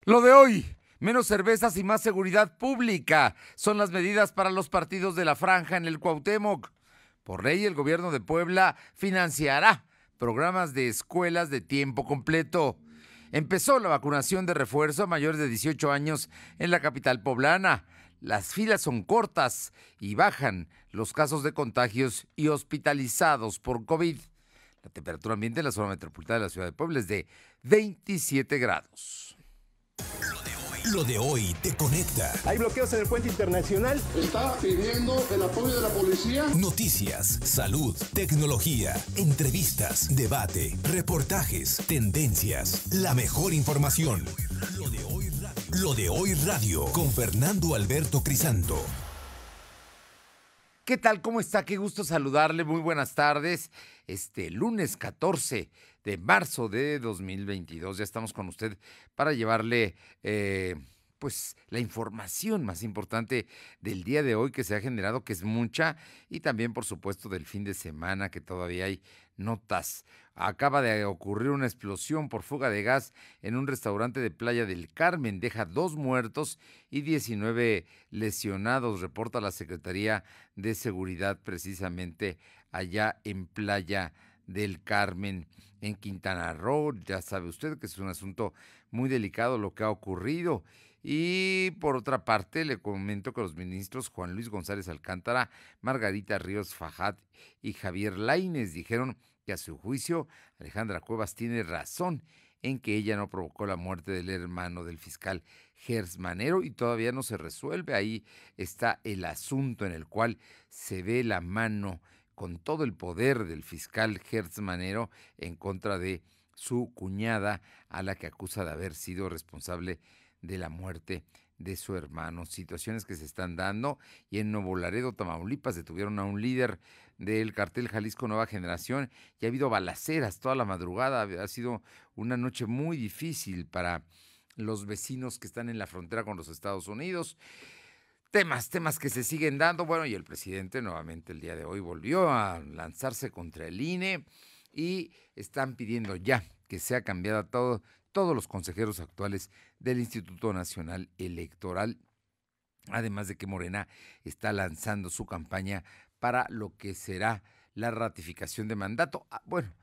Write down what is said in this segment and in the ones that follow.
Lo de hoy, menos cervezas y más seguridad pública, son las medidas para los partidos de la franja en el Cuauhtémoc. Por ley, el gobierno de Puebla financiará programas de escuelas de tiempo completo. Empezó la vacunación de refuerzo a mayores de 18 años en la capital poblana. Las filas son cortas y bajan los casos de contagios y hospitalizados por COVID. La temperatura ambiente en la zona metropolitana de la ciudad de Puebla es de 27 grados. Lo de hoy te conecta. Hay bloqueos en el puente internacional. Está pidiendo el apoyo de la policía. Noticias, salud, tecnología, entrevistas, debate, reportajes, tendencias, la mejor información. Lo de hoy radio con Fernando Alberto Crisanto. ¿Qué tal? ¿Cómo está? Qué gusto saludarle. Muy buenas tardes. Lunes 14 de marzo de 2022. Ya estamos con usted para llevarle pues la información más importante del día de hoy que se ha generado, que es mucha, y también, por supuesto, del fin de semana, que todavía hay notas. Acaba de ocurrir una explosión por fuga de gas en un restaurante de Playa del Carmen. Deja 2 muertos y 19 lesionados, reporta la Secretaría de Seguridad precisamente allá en Playa del Carmen, en Quintana Roo. Ya sabe usted que es un asunto muy delicado lo que ha ocurrido. Y por otra parte, le comento que los ministros Juan Luis González Alcántara, Margarita Ríos Fajat y Javier Lainez dijeron que a su juicio Alejandra Cuevas tiene razón en que ella no provocó la muerte del hermano del fiscal Gers Manero y todavía no se resuelve. Ahí está el asunto en el cual se ve la mano con todo el poder del fiscal Gers Manero en contra de su cuñada, a la que acusa de haber sido responsable de la muerte de su hermano. Situaciones que se están dando, y en Nuevo Laredo, Tamaulipas, detuvieron a un líder del cartel Jalisco Nueva Generación y ha habido balaceras toda la madrugada. Ha sido una noche muy difícil para los vecinos que están en la frontera con los Estados Unidos. Temas que se siguen dando. Bueno, y el presidente nuevamente el día de hoy volvió a lanzarse contra el INE y están pidiendo ya que sea cambiada todos los consejeros actuales del Instituto Nacional Electoral, además de que Morena está lanzando su campaña para lo que será la ratificación de mandato. Bueno,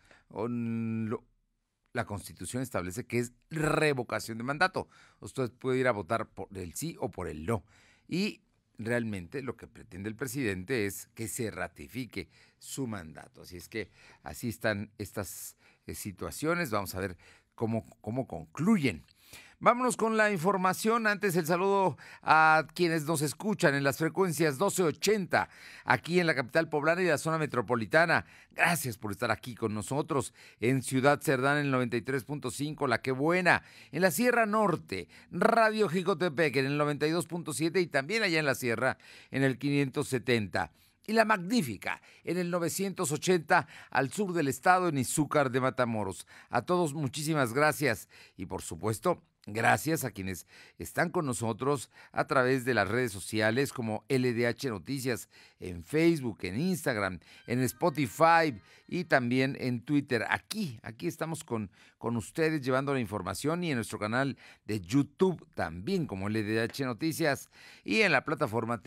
la Constitución establece que es revocación de mandato. Usted puede ir a votar por el sí o por el no. Y realmente lo que pretende el presidente es que se ratifique su mandato. Así es que así están estas situaciones. Vamos a ver cómo concluyen. Vámonos con la información. Antes, el saludo a quienes nos escuchan en las frecuencias 1280, aquí en la capital poblana y la zona metropolitana. Gracias por estar aquí con nosotros. En Ciudad Cerdán, en el 93.5, La Qué Buena. En la Sierra Norte, Radio Jicotepec, en el 92.7 y también allá en la Sierra, en el 570. Y La Magnífica, en el 980 al sur del estado, en Izúcar de Matamoros. A todos, muchísimas gracias. Y por supuesto, gracias a quienes están con nosotros a través de las redes sociales como LDH Noticias, en Facebook, en Instagram, en Spotify y también en Twitter. Aquí estamos con ustedes llevando la información, y en nuestro canal de YouTube también como LDH Noticias, y en la plataforma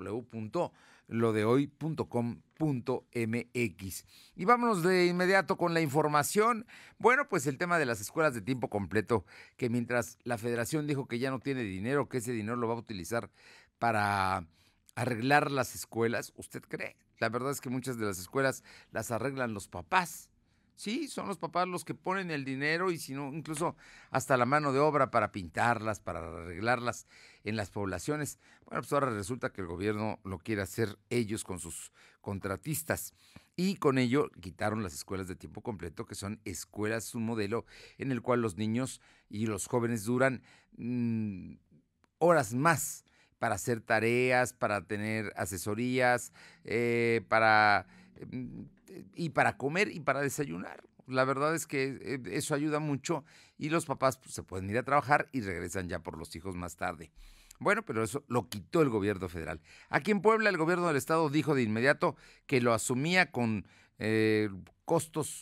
www.lodehoy.com.mx. Y vámonos de inmediato con la información. Bueno, pues el tema de las escuelas de tiempo completo, que mientras la federación dijo que ya no tiene dinero, que ese dinero lo va a utilizar para arreglar las escuelas, ¿usted cree? La verdad es que muchas de las escuelas las arreglan los papás. Sí, son los papás los que ponen el dinero, y si no, incluso hasta la mano de obra para pintarlas, para arreglarlas en las poblaciones. Bueno, pues ahora resulta que el gobierno lo quiere hacer ellos con sus contratistas, y con ello quitaron las escuelas de tiempo completo, que son escuelas, un modelo en el cual los niños y los jóvenes duran horas más para hacer tareas, para tener asesorías, para comer y para desayunar. La verdad es que eso ayuda mucho, y los papás pues, se pueden ir a trabajar y regresan ya por los hijos más tarde. Bueno, pero eso lo quitó el gobierno federal. Aquí en Puebla, el gobierno del estado dijo de inmediato que lo asumía con costos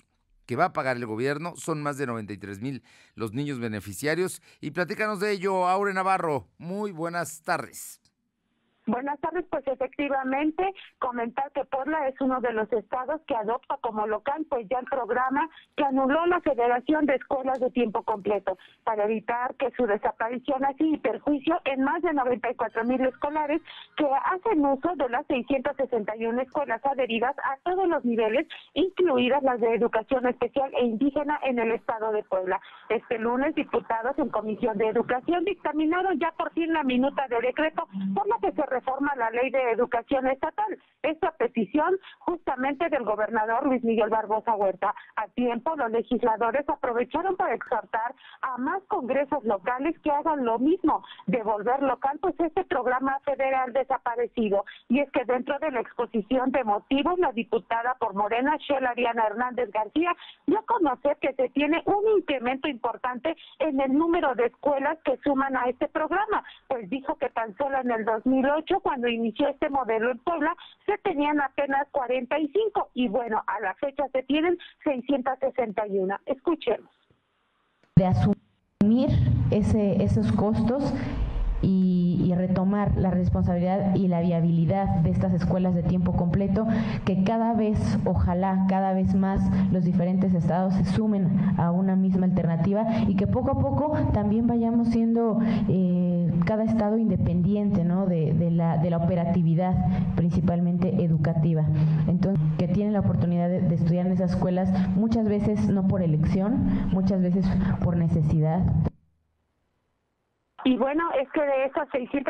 que va a pagar el gobierno. Son más de 93,000 los niños beneficiarios. Y platícanos de ello, Aure Navarro. Muy buenas tardes. Buenas tardes, pues efectivamente comentar que Puebla es uno de los estados que adopta como local pues ya el programa que anuló la Federación de Escuelas de Tiempo Completo para evitar que su desaparición así y perjuicio en más de 94,000 escolares que hacen uso de las 661 escuelas adheridas a todos los niveles, incluidas las de educación especial e indígena en el estado de Puebla. Este lunes, diputados en Comisión de Educación dictaminaron ya por fin la minuta de decreto por la que se reforma la Ley de Educación Estatal. Esta petición justamente del gobernador Luis Miguel Barbosa Huerta. A tiempo, los legisladores aprovecharon para exhortar a más congresos locales que hagan lo mismo, devolver local pues este programa federal desaparecido. Y es que dentro de la exposición de motivos, la diputada por Morena, Shela Diana Hernández García, dio a conocer que se tiene un incremento importante en el número de escuelas que suman a este programa, pues dijo que tan solo en el 2008, cuando inició este modelo en Puebla, se tenían apenas 45 y bueno, a la fecha se tienen 661. Escuchemos. De asumir esos costos y retomar la responsabilidad y la viabilidad de estas escuelas de tiempo completo, que cada vez, ojalá, cada vez más los diferentes estados se sumen a una misma alternativa y que poco a poco también vayamos siendo cada estado independiente, ¿no? de la operatividad principalmente educativa. Entonces, que tienen la oportunidad de estudiar en esas escuelas, muchas veces no por elección, muchas veces por necesidad. Y bueno, es que de esas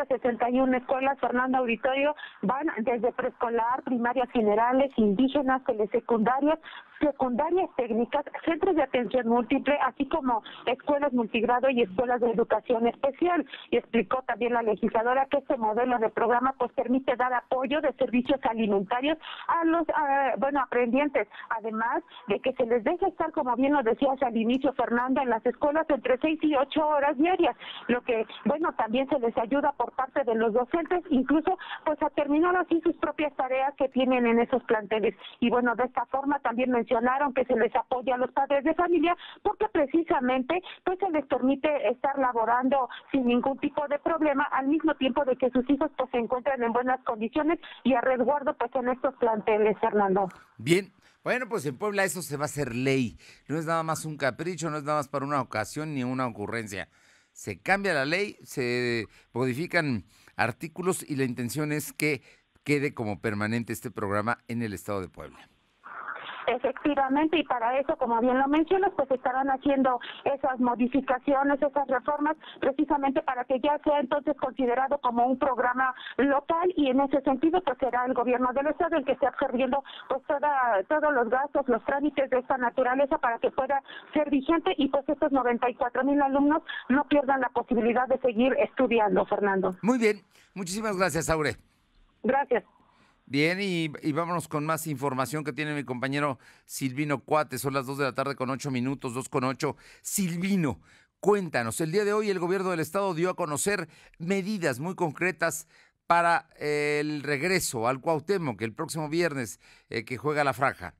661 escuelas, Fernando Auditorio, van desde preescolar, primarias generales, indígenas, telesecundarias, secundarias técnicas, centros de atención múltiple, así como escuelas multigrado y escuelas de educación especial. Y explicó también la legisladora que este modelo de programa pues permite dar apoyo de servicios alimentarios a los aprendientes, además de que se les deja estar, como bien lo decías al inicio, Fernando, en las escuelas entre 6 y 8 horas diarias, lo que también se les ayuda por parte de los docentes, incluso pues a terminar así sus propias tareas que tienen en esos planteles. Y bueno, de esta forma también mencionaron que se les apoya a los padres de familia porque precisamente pues se les permite estar laborando sin ningún tipo de problema, al mismo tiempo de que sus hijos pues se encuentran en buenas condiciones y a resguardo pues en estos planteles, Fernando. Bien. Bueno, pues en Puebla eso se va a hacer ley. No es nada más un capricho, no es nada más para una ocasión ni una ocurrencia. Se cambia la ley, se modifican artículos y la intención es que quede como permanente este programa en el estado de Puebla. Efectivamente, y para eso, como bien lo mencionas, pues estarán haciendo esas modificaciones, esas reformas, precisamente para que ya sea entonces considerado como un programa local, y en ese sentido pues será el gobierno del estado el que esté absorbiendo pues todos los gastos, los trámites de esta naturaleza para que pueda ser vigente y pues estos 94,000 alumnos no pierdan la posibilidad de seguir estudiando, Fernando. Muy bien, muchísimas gracias, Aure. Gracias. Bien, y vámonos con más información que tiene mi compañero Silvino Cuate. Son las 2 de la tarde con 8 minutos, 2:08. Silvino, cuéntanos, el día de hoy el gobierno del estado dio a conocer medidas muy concretas para el regreso al Cuauhtémoc el próximo viernes que juega la Franja.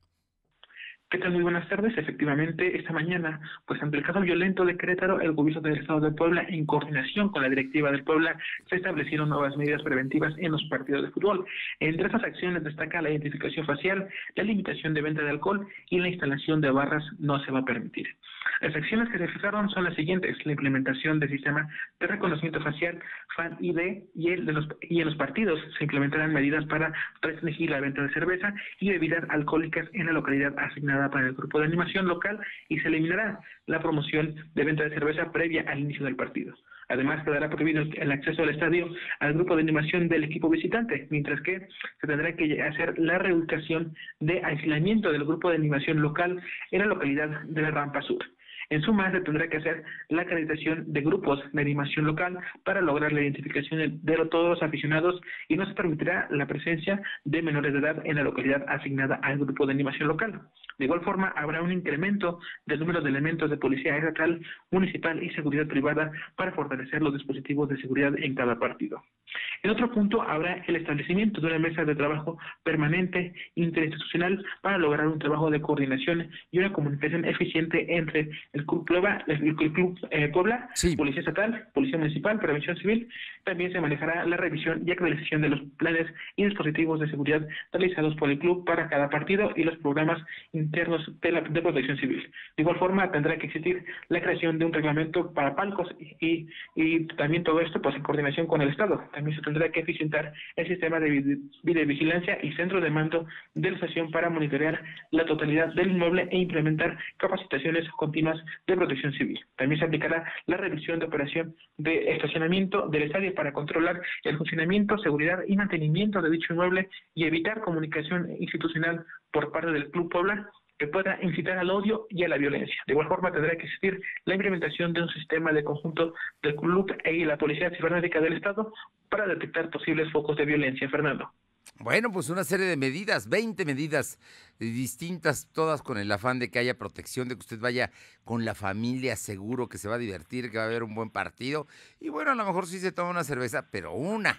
¿Qué tal? Muy buenas tardes. Efectivamente, esta mañana, pues ante el caso violento de Querétaro, el gobierno del estado de Puebla, en coordinación con la directiva del Puebla, se establecieron nuevas medidas preventivas en los partidos de fútbol. Entre esas acciones destaca la identificación facial, la limitación de venta de alcohol y la instalación de barras no se va a permitir. Las acciones que se fijaron son las siguientes: la implementación del sistema de reconocimiento facial, Fan ID, y en los partidos se implementarán medidas para restringir la venta de cerveza y bebidas alcohólicas en la localidad asignada para el grupo de animación local, y se eliminará la promoción de venta de cerveza previa al inicio del partido. Además, quedará prohibido el acceso al estadio al grupo de animación del equipo visitante, mientras que se tendrá que hacer la reubicación de aislamiento del grupo de animación local en la localidad de la Rampa Sur. En suma, se tendrá que hacer la acreditación de grupos de animación local para lograr la identificación de todos los aficionados, y no se permitirá la presencia de menores de edad en la localidad asignada al grupo de animación local. De igual forma, habrá un incremento del número de elementos de policía estatal, municipal y seguridad privada para fortalecer los dispositivos de seguridad en cada partido. En otro punto, habrá el establecimiento de una mesa de trabajo permanente interinstitucional para lograr un trabajo de coordinación y una comunicación eficiente entre el Club Puebla, Sí. Policía Estatal, Policía Municipal, Prevención Civil. También se manejará la revisión y actualización de los planes y dispositivos de seguridad realizados por el club para cada partido y los programas internos de protección civil. De igual forma, tendrá que existir la creación de un reglamento para palcos y también todo esto pues en coordinación con el Estado. También se tendrá que eficientar el sistema de videovigilancia y centro de mando de la estación para monitorear la totalidad del inmueble e implementar capacitaciones continuas de protección civil. También se aplicará la revisión de operación de estacionamiento del estadio para controlar el funcionamiento, seguridad y mantenimiento de dicho inmueble y evitar comunicación institucional por parte del Club Puebla que pueda incitar al odio y a la violencia. De igual forma, tendrá que existir la implementación de un sistema de conjunto del club y la Policía Cibernética del Estado para detectar posibles focos de violencia. Fernando. Bueno, pues una serie de medidas, 20 medidas distintas, todas con el afán de que haya protección, de que usted vaya con la familia seguro, que se va a divertir, que va a haber un buen partido. Y bueno, a lo mejor sí se toma una cerveza, pero una,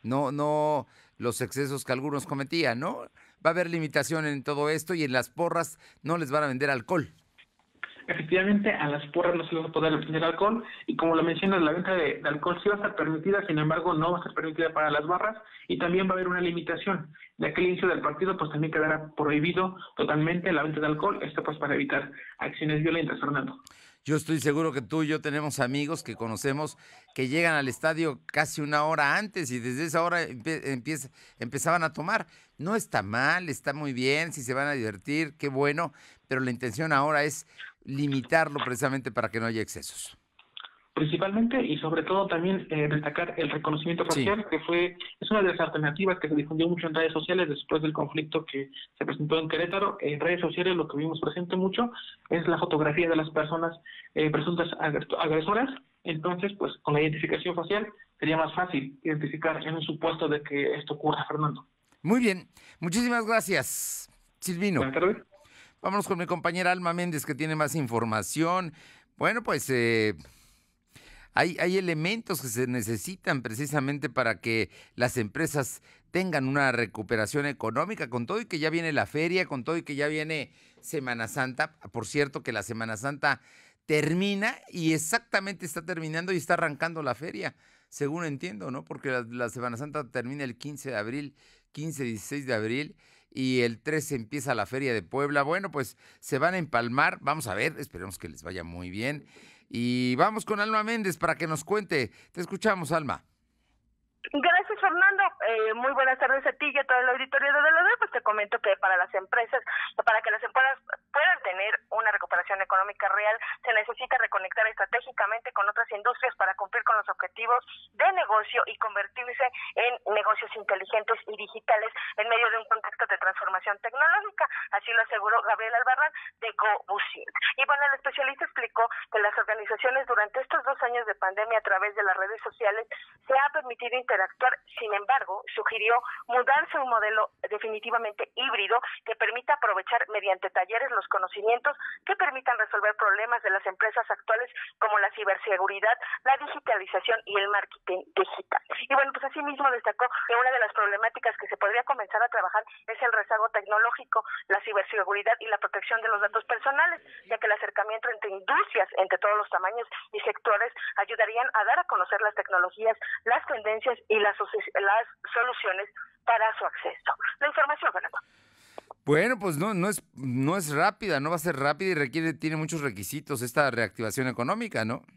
no los excesos que algunos cometían, ¿no? Va a haber limitación en todo esto y en las porras no les van a vender alcohol. Efectivamente, a las porras no se les va a poder vender alcohol y como lo mencionas, la venta de alcohol sí va a estar permitida, sin embargo no va a estar permitida para las barras y también va a haber una limitación. De aquel inicio del partido pues también quedará prohibido totalmente la venta de alcohol, esto pues para evitar acciones violentas, Fernando. Yo estoy seguro que tú y yo tenemos amigos que conocemos que llegan al estadio casi una hora antes y desde esa hora empezaban a tomar. No está mal, está muy bien, si se van a divertir, qué bueno, pero la intención ahora es limitarlo precisamente para que no haya excesos. Principalmente y sobre todo también destacar el reconocimiento facial, sí, que es una de las alternativas que se difundió mucho en redes sociales después del conflicto que se presentó en Querétaro. En redes sociales lo que vimos presente mucho es la fotografía de las personas presuntas agresoras. Entonces, pues con la identificación facial sería más fácil identificar en un supuesto de que esto ocurra, Fernando. Muy bien, muchísimas gracias, Silvino. Buenas tardes. Vámonos con mi compañera Alma Méndez, que tiene más información. Bueno, pues hay elementos que se necesitan precisamente para que las empresas tengan una recuperación económica, con todo y que ya viene la feria, con todo y que ya viene Semana Santa. Por cierto, que la Semana Santa termina y exactamente está terminando y está arrancando la feria, según entiendo, ¿no? Porque la Semana Santa termina el 15 de abril, 16 de abril, y el 13 empieza la Feria de Puebla. Bueno, pues se van a empalmar, vamos a ver, esperemos que les vaya muy bien. Y vamos con Alma Méndez para que nos cuente. Te escuchamos, Alma. Gracias, Fernando. Muy buenas tardes a ti y a todo el auditorio de DLD. Pues te comento que para las empresas, para que las empresas puedan tener una recuperación económica real, se necesita reconectar estratégicamente con otras industrias para cumplir con los objetivos de negocio y convertirse en negocios inteligentes y digitales en medio de un contexto de transformación tecnológica. Así lo aseguró Gabriel Albarrán de GoBusin. Y bueno, el especialista explicó que las organizaciones durante estos 2 años de pandemia a través de las redes sociales se ha permitido interactuar. Sin embargo, sugirió mudarse a un modelo definitivamente híbrido que permita aprovechar mediante talleres los conocimientos que permitan resolver problemas de las empresas actuales como la ciberseguridad, la digitalización y el marketing digital. Y bueno, pues asimismo destacó que una de las problemáticas que se podría comenzar a trabajar es el rezago tecnológico, la ciberseguridad y la protección de los datos personales, ya que el acercamiento entre industrias, entre todos los tamaños y sectores, ayudarían a dar a conocer las tecnologías, las tendencias y las soluciones para su acceso. La información, Fernando. Bueno, pues no es rápida, no va a ser rápida y tiene muchos requisitos esta reactivación económica, ¿no?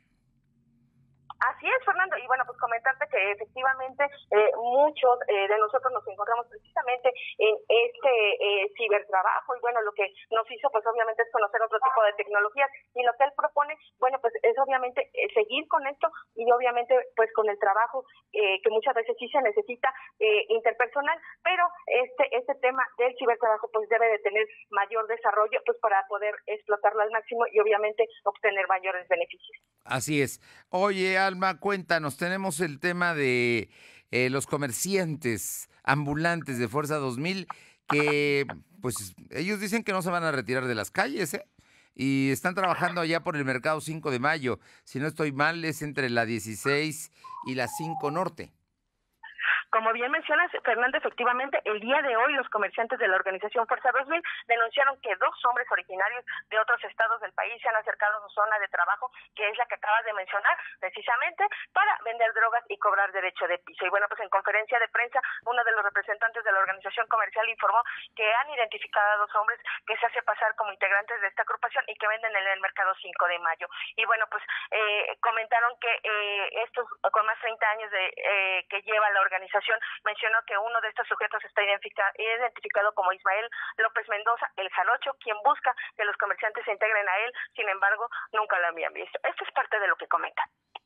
Así es, Fernando, y bueno, pues comentarte que efectivamente muchos de nosotros nos encontramos precisamente en este cibertrabajo y bueno, lo que nos hizo pues obviamente es conocer otro tipo de tecnologías y lo que él propone, bueno, pues es obviamente seguir con esto y obviamente pues con el trabajo que muchas veces sí se necesita interpersonal, pero este tema del cibertrabajo pues debe de tener mayor desarrollo pues para poder explotarlo al máximo y obviamente obtener mayores beneficios. Así es. Oye, Alma, cuéntanos, tenemos el tema de los comerciantes ambulantes de Fuerza 2000 que, pues, ellos dicen que no se van a retirar de las calles, ¿eh? Y están trabajando allá por el Mercado 5 de Mayo. Si no estoy mal, es entre la 16 y la 5 Norte. Como bien mencionas, Fernando, efectivamente, el día de hoy los comerciantes de la organización Fuerza 2000 denunciaron que 2 hombres originarios de otros estados del país se han acercado a su zona de trabajo, que es la que acabas de mencionar, precisamente para vender drogas y cobrar derecho de piso. Y bueno, pues en conferencia de prensa, uno de los representantes de la organización comercial informó que han identificado a 2 hombres que se hace pasar como integrantes de esta agrupación y que venden en el mercado 5 de mayo. Y bueno, pues comentaron que estos con más 30 años que lleva la organización, mencionó que uno de estos sujetos está identificado como Ismael López Mendoza, el Jarocho, quien busca que los comerciantes se integren a él, sin embargo, nunca lo habían visto. Esto es parte de lo que comenta.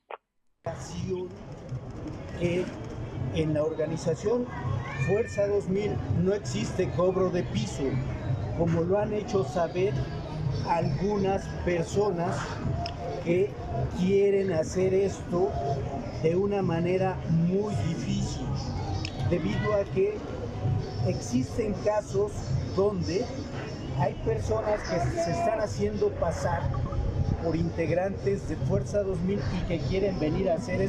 Que en la organización Fuerza 2000 no existe cobro de piso, como lo han hecho saber algunas personas que quieren hacer esto de una manera muy difícil, debido a que existen casos donde hay personas que se están haciendo pasar por integrantes de Fuerza 2000 y que quieren venir a hacer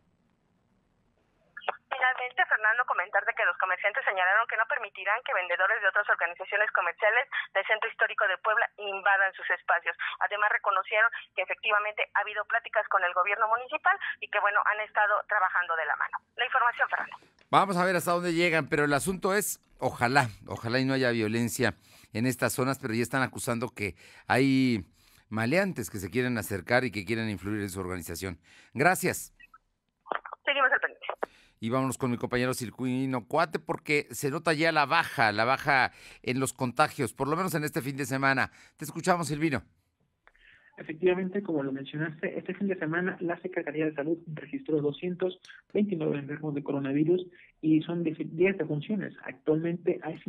Finalmente, Fernando, comentarte que los comerciantes señalaron que no permitirán que vendedores de otras organizaciones comerciales del Centro Histórico de Puebla invadan sus espacios. Además, reconocieron que efectivamente ha habido pláticas con el gobierno municipal y que, bueno, han estado trabajando de la mano. La información, Fernando. Vamos a ver hasta dónde llegan, pero el asunto es, ojalá y no haya violencia en estas zonas, pero ya están acusando que hay maleantes que se quieren acercar y que quieren influir en su organización. Gracias. Seguimos al pendiente. Y vámonos con mi compañero Silcuino Cuate, porque se nota ya la baja en los contagios, por lo menos en este fin de semana. Te escuchamos, Silvino. Efectivamente, como lo mencionaste, este fin de semana la Secretaría de Salud registró 229 enfermos de coronavirus y son 10 defunciones. Actualmente hay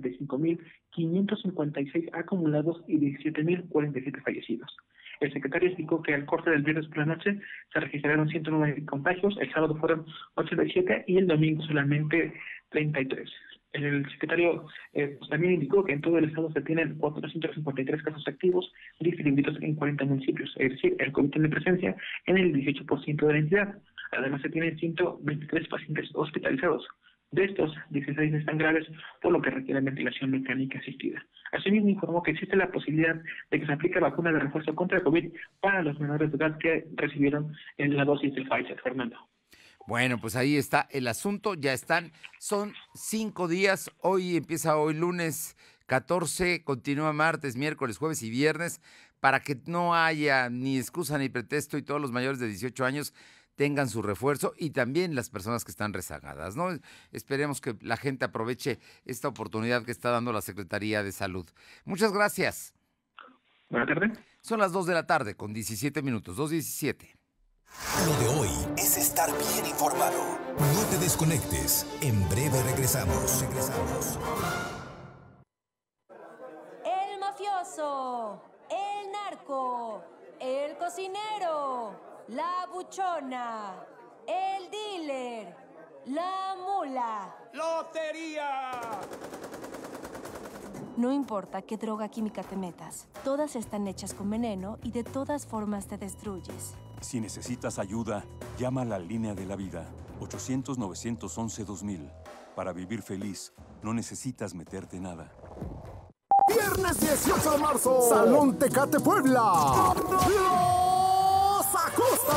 155.556 acumulados y 17.047 fallecidos. El secretario explicó que al corte del viernes por la noche se registraron 109 contagios, el sábado fueron 87 y el domingo solamente 33. El secretario también indicó que en todo el estado se tienen 453 casos activos distribuidos en 40 municipios, es decir, el COVID tiene presencia en el 18% de la entidad. Además se tienen 123 pacientes hospitalizados. De estos, 16 están graves, por lo que requieren ventilación mecánica asistida. Asimismo, informó que existe la posibilidad de que se aplique vacuna de refuerzo contra el COVID para los menores de edad que recibieron la dosis del Pfizer. Fernando. Bueno, pues ahí está el asunto, ya están, son 5 días, empieza hoy lunes 14, continúa martes, miércoles, jueves y viernes, para que no haya ni excusa ni pretexto y todos los mayores de 18 años tengan su refuerzo y también las personas que están rezagadas, ¿no? Esperemos que la gente aproveche esta oportunidad que está dando la Secretaría de Salud. Muchas gracias. Buenas tardes. Son las 2 de la tarde con 17 minutos, 2:17. Lo de hoy es estar bien informado. No te desconectes. En breve regresamos. El mafioso, el narco, el cocinero, la buchona, el dealer, la mula. ¡Lotería! No importa qué droga química te metas, todas están hechas con veneno y de todas formas te destruyes. Si necesitas ayuda, llama a la Línea de la Vida, 800-911-2000. Para vivir feliz, no necesitas meterte nada. Viernes 18 de marzo, Salón Tecate Puebla. ¡Los Acosta!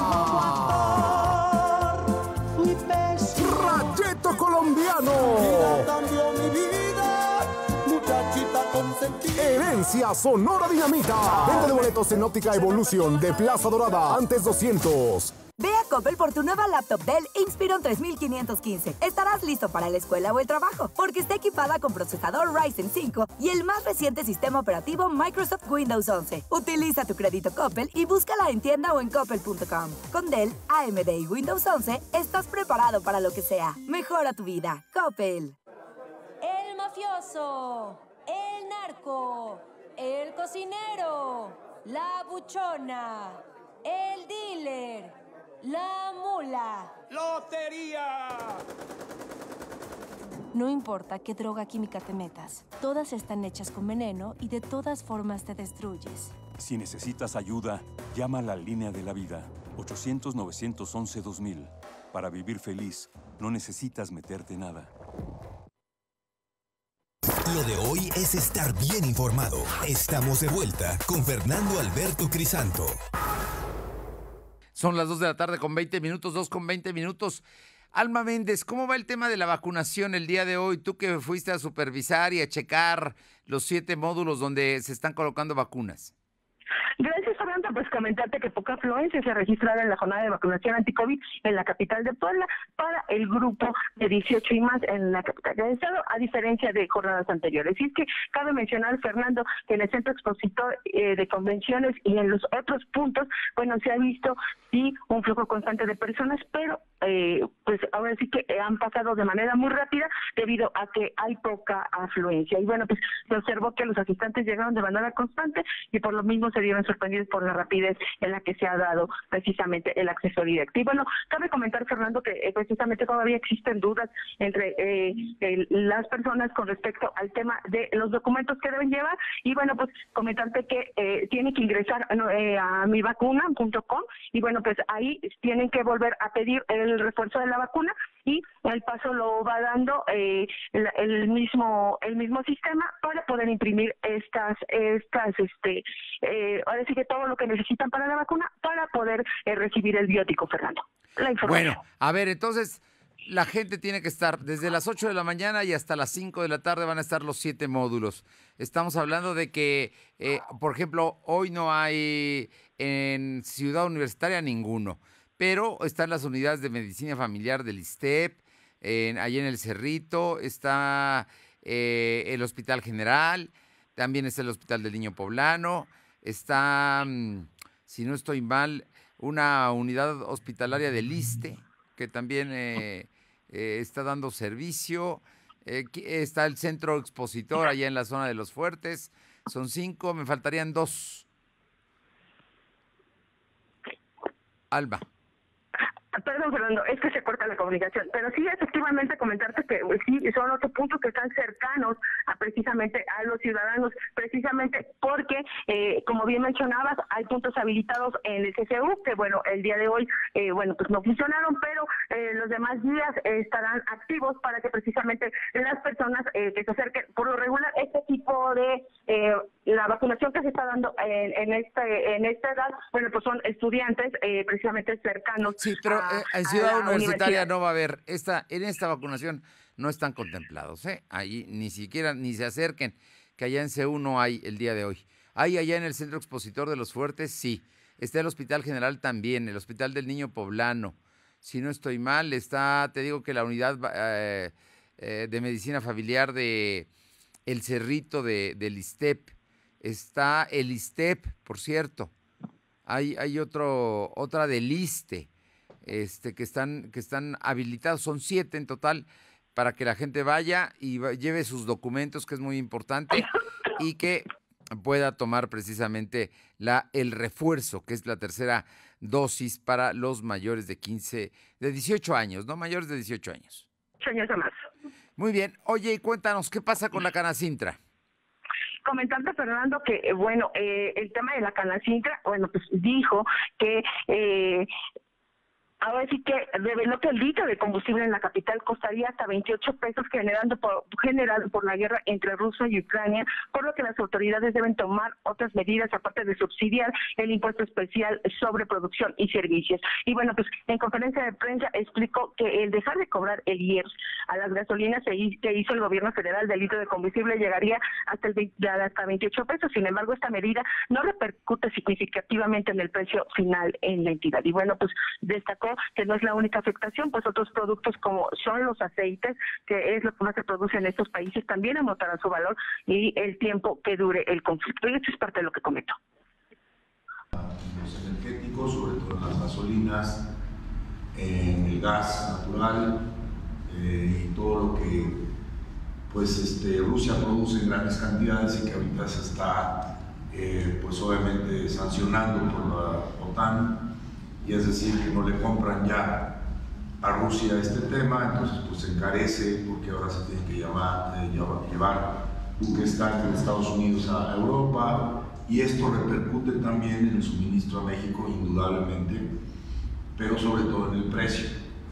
Rayeto Colombiano. Herencia Sonora Dinamita. Venta de boletos en Óptica Evolución de Plaza Dorada. Antes 200. Ve a Coppel por tu nueva laptop Dell Inspiron 3515. Estarás listo para la escuela o el trabajo, porque está equipada con procesador Ryzen 5 y el más reciente sistema operativo Microsoft Windows 11. Utiliza tu crédito Coppel y búscala en tienda o en coppel.com. Con Dell, AMD y Windows 11, estás preparado para lo que sea. Mejora tu vida. Coppel. El mafioso, el narco, el cocinero, la buchona, el dealer, la mula. ¡Lotería! No importa qué droga química te metas, todas están hechas con veneno y de todas formas te destruyes. Si necesitas ayuda, llama a la Línea de la Vida, 800-911-2000. Para vivir feliz, no necesitas meterte nada. Lo de hoy es estar bien informado. Estamos de vuelta con Fernando Alberto Crisanto. Son las 2 de la tarde con 20 minutos, 2:20. Alma Méndez, ¿cómo va el tema de la vacunación el día de hoy? Tú que fuiste a supervisar y a checar los 7 módulos donde se están colocando vacunas. Gracias, Fernando. Pues comentarte que poca afluencia se registrará en la jornada de vacunación anti-COVID en la capital de Puebla para el grupo de 18 y más en la capital del estado, a diferencia de jornadas anteriores. Y es que cabe mencionar, Fernando, que en el centro expositor de convenciones y en los otros puntos, bueno, se ha visto sí un flujo constante de personas, pero pues ahora sí que han pasado de manera muy rápida debido a que hay poca afluencia. Y bueno, pues se observó que los asistentes llegaron de manera constante y por lo mismo se vieron sorprendidos por la rapidez en la que se ha dado precisamente el acceso directo. Y bueno, cabe comentar, Fernando, que precisamente todavía existen dudas entre las personas con respecto al tema de los documentos que deben llevar. Y bueno, pues comentarte que tienen que ingresar a mivacuna.com y bueno, pues ahí tienen que volver a pedir el refuerzo de la vacuna y el paso lo va dando el mismo sistema para poder imprimir ahora sí que todo lo que necesitan para la vacuna para poder recibir el biótico, Fernando. La información. Bueno, a ver, entonces la gente tiene que estar desde las 8 de la mañana y hasta las 5 de la tarde van a estar los 7 módulos. Estamos hablando de que, por ejemplo, hoy no hay en Ciudad Universitaria ninguno, pero están las unidades de medicina familiar del ISSSTEP, allí en el Cerrito, está el Hospital General, también está el Hospital del Niño Poblano, está, si no estoy mal, una unidad hospitalaria del ISSSTE, que también está dando servicio, está el centro expositor allá en la zona de Los Fuertes, son 5, me faltarían 2. Alba. Perdón, Fernando, es que se corta la comunicación, pero sí, efectivamente, comentarte que sí, son 8 puntos que están cercanos a precisamente a los ciudadanos, precisamente porque, como bien mencionabas, hay puntos habilitados en el CCU, que bueno, el día de hoy, bueno, pues no funcionaron, pero los demás días estarán activos para que precisamente las personas que se acerquen, por lo regular, este tipo de la vacunación que se está dando en esta edad, bueno, pues son estudiantes precisamente cercanos. Sí, pero en Ciudad Universitaria no va a haber, en esta vacunación no están contemplados, ahí ni siquiera, ni se acerquen, que allá en CEU no hay el día de hoy. Hay allá en el Centro Expositor de Los Fuertes, sí. Está el Hospital General también, el Hospital del Niño Poblano. Si no estoy mal, está, te digo que la unidad de medicina familiar de El Cerrito del ISSSTEP. Está el ISSSTEP, por cierto. Hay otra del ISSSTE. Que están habilitados, son 7 en total, para que la gente vaya y lleve sus documentos, que es muy importante, y que pueda tomar precisamente el refuerzo, que es la tercera dosis para los mayores de 18 años, ¿no? Mayores de 18 años. 8 años o más. Muy bien. Oye, y cuéntanos, ¿qué pasa con la Canacintra? Comentando, Fernando, que bueno, el tema de la Canacintra, bueno, pues dijo que ahora sí que reveló que el litro de combustible en la capital costaría hasta 28 pesos generado por la guerra entre Rusia y Ucrania, por lo que las autoridades deben tomar otras medidas aparte de subsidiar el impuesto especial sobre producción y servicios. Y bueno, pues en conferencia de prensa explicó que el dejar de cobrar el IEPS a las gasolinas que hizo el gobierno federal del litro de combustible llegaría hasta 28 pesos. Sin embargo, esta medida no repercute significativamente en el precio final en la entidad. Y bueno, pues destacó que no es la única afectación, pues otros productos como son los aceites, que es lo que más se produce en estos países, también aumentarán su valor y el tiempo que dure el conflicto. Y eso es parte de lo que comentó. Los energéticos, sobre todo en las gasolinas, en el gas natural y todo lo que pues Rusia produce en grandes cantidades y que ahorita se está pues obviamente sancionando por la OTAN. Y es decir, que no le compran ya a Rusia este tema, entonces pues se encarece porque ahora se tiene que llevar buques tanques de Estados Unidos a Europa, y esto repercute también en el suministro a México, indudablemente. pero sobre todo en el precio.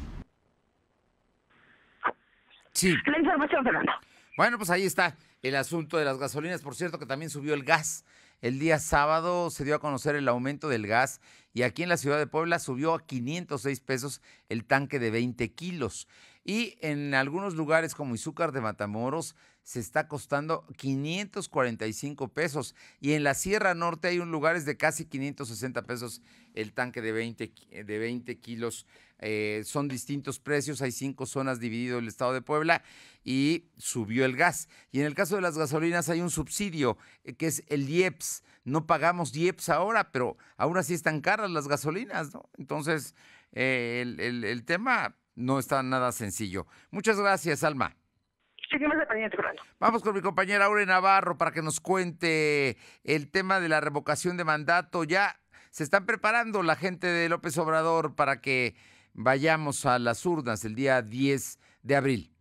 Sí. La información, Fernando. Bueno, pues ahí está el asunto de las gasolinas. Por cierto, que también subió el gas. El día sábado se dio a conocer el aumento del gas y aquí en la ciudad de Puebla subió a 506 pesos el tanque de 20 kilos. Y en algunos lugares como Izúcar de Matamoros se está costando 545 pesos. Y en la Sierra Norte hay lugares de casi 560 pesos el tanque de 20 kilos. Son distintos precios, hay 5 zonas dividido el estado de Puebla y subió el gas. Y en el caso de las gasolinas hay un subsidio que es el IEPS. No pagamos IEPS ahora, pero aún así están caras las gasolinas, ¿no? Entonces, el tema no está nada sencillo. Muchas gracias, Alma. Seguimos dependiendo, Fernando. Vamos con mi compañera Aure Navarro para que nos cuente el tema de la revocación de mandato. Ya se están preparando la gente de López Obrador para que vayamos a las urnas el día 10 de abril.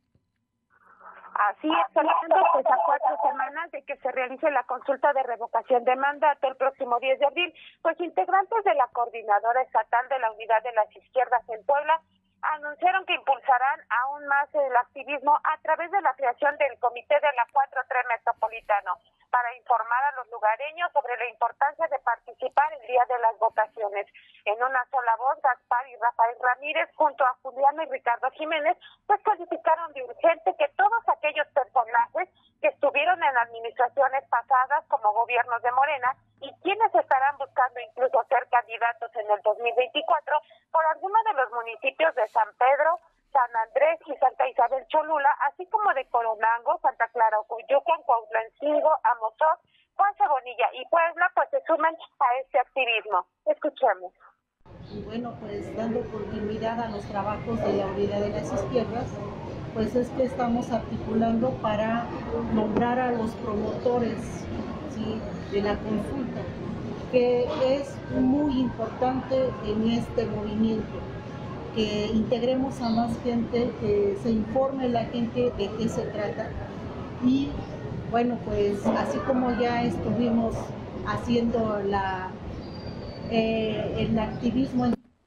Así es, Fernando, pues a 4 semanas de que se realice la consulta de revocación de mandato el próximo 10 de abril, pues integrantes de la Coordinadora Estatal de la Unidad de las Izquierdas en Puebla anunciaron que impulsarán aún más el activismo a través de la creación del Comité de la 4-3 Metropolitano para informar a los lugareños sobre la importancia de participar el día de las votaciones. En una sola voz, Gaspar y Rafael Ramírez, junto a Juliana y Ricardo Jiménez, pues calificaron de urgente que todos aquellos personajes que estuvieron en administraciones pasadas como gobiernos de Morena y quienes estarán buscando incluso ser candidatos en el 2024 por alguno de los municipios de San Pedro, San Andrés y Santa Isabel Cholula, así como de Coronango, Santa Clara Ocuyucan, Cuautlancingo, Amozoc, Juan Bonilla y Puebla, pues se sumen a este activismo. Escuchemos. Y bueno, pues dando continuidad a los trabajos de la Unidad de las Izquierdas, pues es que estamos articulando para nombrar a los promotores, ¿sí?, de la consulta, que es muy importante en este movimiento, que integremos a más gente, que se informe la gente de qué se trata. Y bueno, pues así como ya estuvimos haciendo el activismo.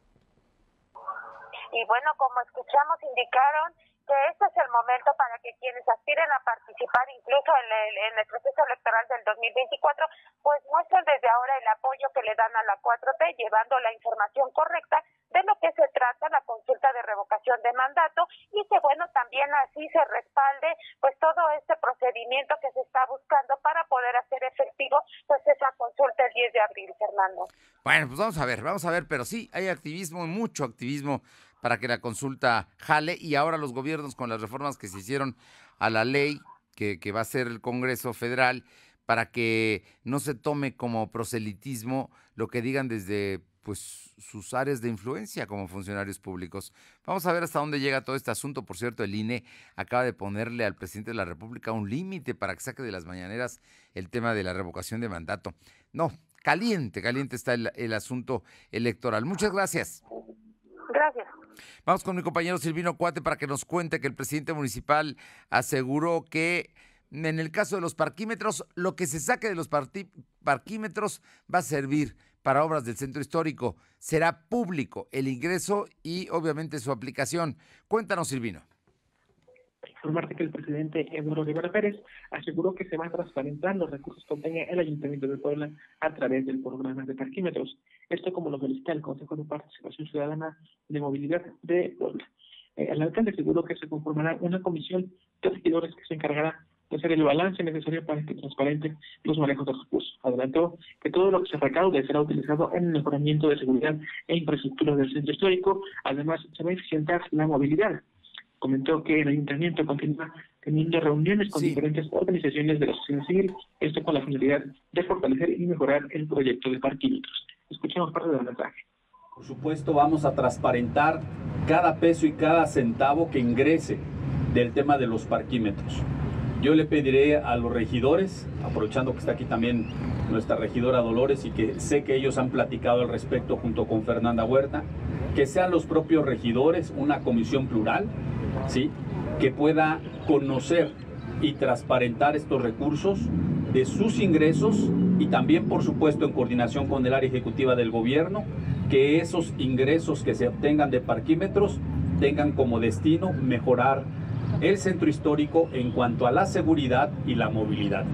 Y bueno, como escuchamos, indicaron que este es el momento para que quienes aspiren a participar incluso en el proceso electoral del 2024, pues muestren desde ahora el apoyo que le dan a la 4T, llevando la información correcta de lo que se trata la consulta de revocación de mandato y que bueno, también así se respalde pues todo este procedimiento que se está buscando para poder hacer efectivo pues esa consulta el 10 de abril, Fernando. Bueno, pues vamos a ver, pero sí, hay activismo, mucho activismo para que la consulta jale y ahora los gobiernos con las reformas que se hicieron a la ley que va a hacer el Congreso Federal para que no se tome como proselitismo lo que digan desde pues sus áreas de influencia como funcionarios públicos. Vamos a ver hasta dónde llega todo este asunto. Por cierto, el INE acaba de ponerle al presidente de la República un límite para que saque de las mañaneras el tema de la revocación de mandato. No, caliente está el asunto electoral. Muchas gracias. Gracias. Vamos con mi compañero Silvino Cuate para que nos cuente que el presidente municipal aseguró que en el caso de los parquímetros, lo que se saque de los parquímetros va a servir para obras del centro histórico. Será público el ingreso y obviamente su aplicación. Cuéntanos, Silvino. Informarte que el presidente Eduardo Rivera Pérez aseguró que se van a transparentar los recursos que obtenga el Ayuntamiento de Puebla a través del programa de parquímetros. Esto como lo solicita el Consejo de Participación Ciudadana de Movilidad de Puebla. El alcalde aseguró que se conformará una comisión de regidores que se encargará de hacer el balance necesario para que transparente los manejos de recursos. Adelantó que todo lo que se recaude será utilizado en el mejoramiento de seguridad e infraestructura del centro histórico. Además, se va a eficientar la movilidad. Comentó que el ayuntamiento continúa teniendo reuniones con diferentes organizaciones de la sociedad civil, esto con la finalidad de fortalecer y mejorar el proyecto de parquímetros. Escuchemos parte del mensaje. Por supuesto, vamos a transparentar cada peso y cada centavo que ingrese del tema de los parquímetros. Yo le pediré a los regidores, aprovechando que está aquí también nuestra regidora Dolores y que sé que ellos han platicado al respecto junto con Fernanda Huerta, que sean los propios regidores una comisión plural, ¿sí?, que pueda conocer y transparentar estos recursos de sus ingresos y también, por supuesto, en coordinación con el área ejecutiva del gobierno, que esos ingresos que se obtengan de parquímetros tengan como destino mejorar el centro histórico en cuanto a la seguridad y la movilidad.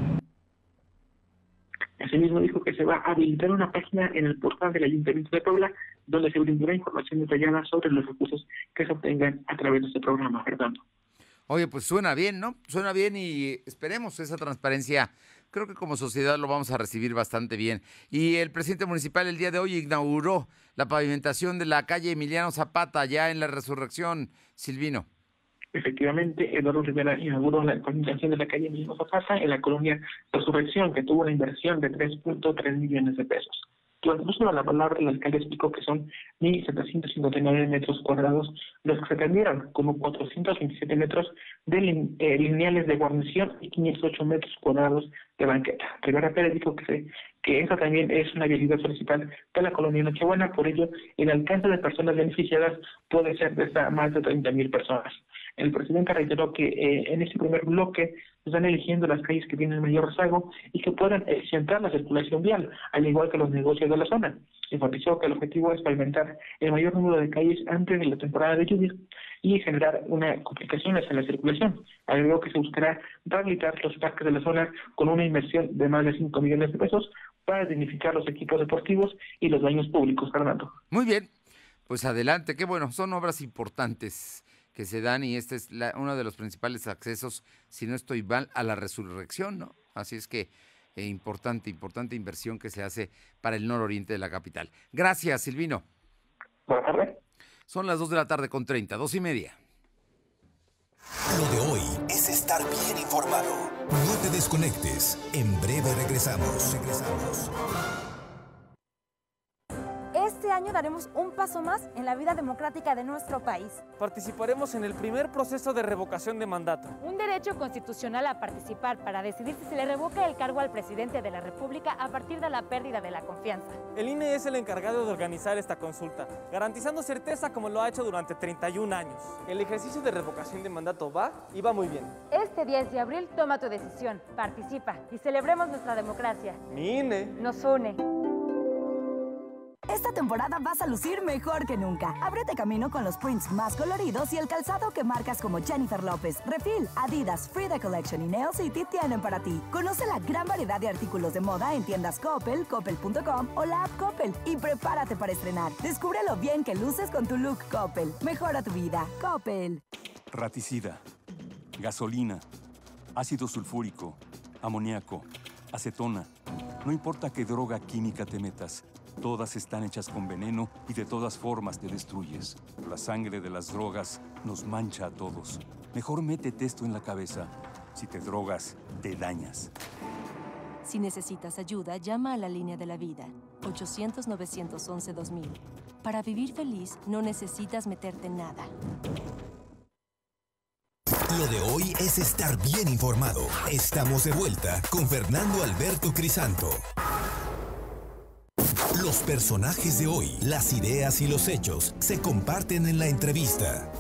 Asimismo dijo que se va a habilitar una página en el portal del Ayuntamiento de Puebla donde se brindará información detallada sobre los recursos que se obtengan a través de este programa, Fernando. Oye, pues suena bien, ¿no? Suena bien y esperemos esa transparencia. Creo que como sociedad lo vamos a recibir bastante bien. Y el presidente municipal el día de hoy inauguró la pavimentación de la calle Emiliano Zapata, ya en la Resurrección, Silvino. Efectivamente, Eduardo Rivera inauguró la pavimentación de la calle Emiliano Zapata en la colonia Resurrección, que tuvo una inversión de 3.3 millones de pesos. Durante el uso de la palabra, el alcalde explicó que son 1.759 metros cuadrados los que se atendieron, como 427 metros de lineales de guarnición y 508 metros cuadrados de banqueta. Rivera Pérez dijo que esa también es una vialidad principal de la colonia Nochebuena, por ello el alcance de personas beneficiadas puede ser de hasta más de 30,000 personas. El presidente reiteró que en este primer bloque se están eligiendo las calles que tienen mayor rezago y que puedan centrar la circulación vial, al igual que los negocios de la zona. Enfatizó que el objetivo es pavimentar el mayor número de calles antes de la temporada de lluvia y generar complicaciones en la circulación. Agregó que se buscará rehabilitar los parques de la zona con una inversión de más de 5 millones de pesos para dignificar los equipos deportivos y los baños públicos, Fernando. Muy bien, pues adelante, qué bueno, son obras importantes que se dan y este es uno de los principales accesos, si no estoy mal, a la Resurrección, ¿no? Así es que importante inversión que se hace para el nororiente de la capital. Gracias, Silvino. Buenas tardes. Son las 2:30 p.m, 2:30. Lo de hoy es estar bien informado. No te desconectes. En breve regresamos. Este año daremos un paso más en la vida democrática de nuestro país. Participaremos en el primer proceso de revocación de mandato. Un derecho constitucional a participar para decidir si se le revoca el cargo al presidente de la República a partir de la pérdida de la confianza. El INE es el encargado de organizar esta consulta, garantizando certeza como lo ha hecho durante 31 años. El ejercicio de revocación de mandato va y va muy bien. Este 10 de abril toma tu decisión, participa y celebremos nuestra democracia. Mi INE nos une. Esta temporada vas a lucir mejor que nunca. Ábrete camino con los prints más coloridos y el calzado que marcas como Jennifer López, Refil, Adidas, Frida Collection y Nail City tienen para ti. Conoce la gran variedad de artículos de moda en tiendas Coppel, coppel.com o la app Coppel y prepárate para estrenar. Descubre lo bien que luces con tu look Coppel. Mejora tu vida. Coppel. Raticida, gasolina, ácido sulfúrico, amoníaco, acetona. No importa qué droga química te metas, todas están hechas con veneno y de todas formas te destruyes. La sangre de las drogas nos mancha a todos. Mejor métete esto en la cabeza. Si te drogas, te dañas. Si necesitas ayuda, llama a la línea de la vida, 800-911-2000. Para vivir feliz, no necesitas meterte en nada. Lo de hoy es estar bien informado. Estamos de vuelta con Fernando Alberto Crisanto. Los personajes de hoy, las ideas y los hechos se comparten en la entrevista.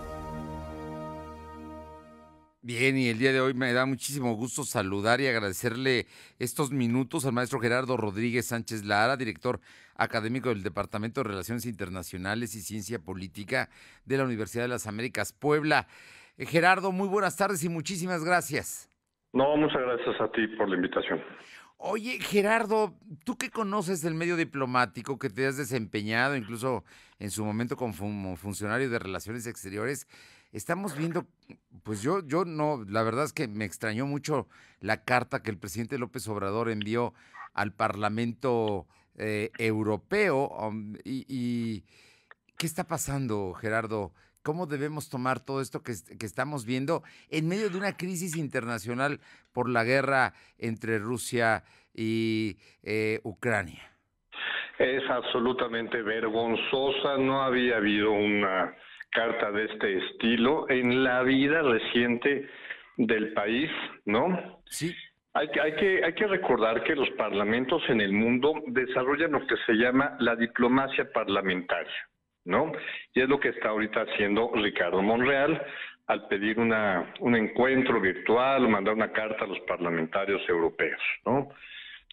Bien, y el día de hoy me da muchísimo gusto saludar y agradecerle estos minutos al maestro Gerardo Rodríguez Sánchez Lara, director académico del Departamento de Relaciones Internacionales y Ciencia Política de la Universidad de las Américas, Puebla. Gerardo, muy buenas tardes y muchísimas gracias. No, muchas gracias a ti por la invitación. Oye, Gerardo, tú que conoces el medio diplomático, que te has desempeñado incluso en su momento como funcionario de Relaciones Exteriores, estamos viendo, pues yo no, la verdad es que me extrañó mucho la carta que el presidente López Obrador envió al Parlamento Europeo. Y ¿qué está pasando, Gerardo? ¿Cómo debemos tomar todo esto que estamos viendo en medio de una crisis internacional por la guerra entre Rusia y Ucrania? Es absolutamente vergonzosa. No había habido una carta de este estilo en la vida reciente del país, ¿no? Sí. Hay que recordar que los parlamentos en el mundo desarrollan lo que se llama la diplomacia parlamentaria, ¿no? Y es lo que está ahorita haciendo Ricardo Monreal al pedir un encuentro virtual o mandar una carta a los parlamentarios europeos, ¿no?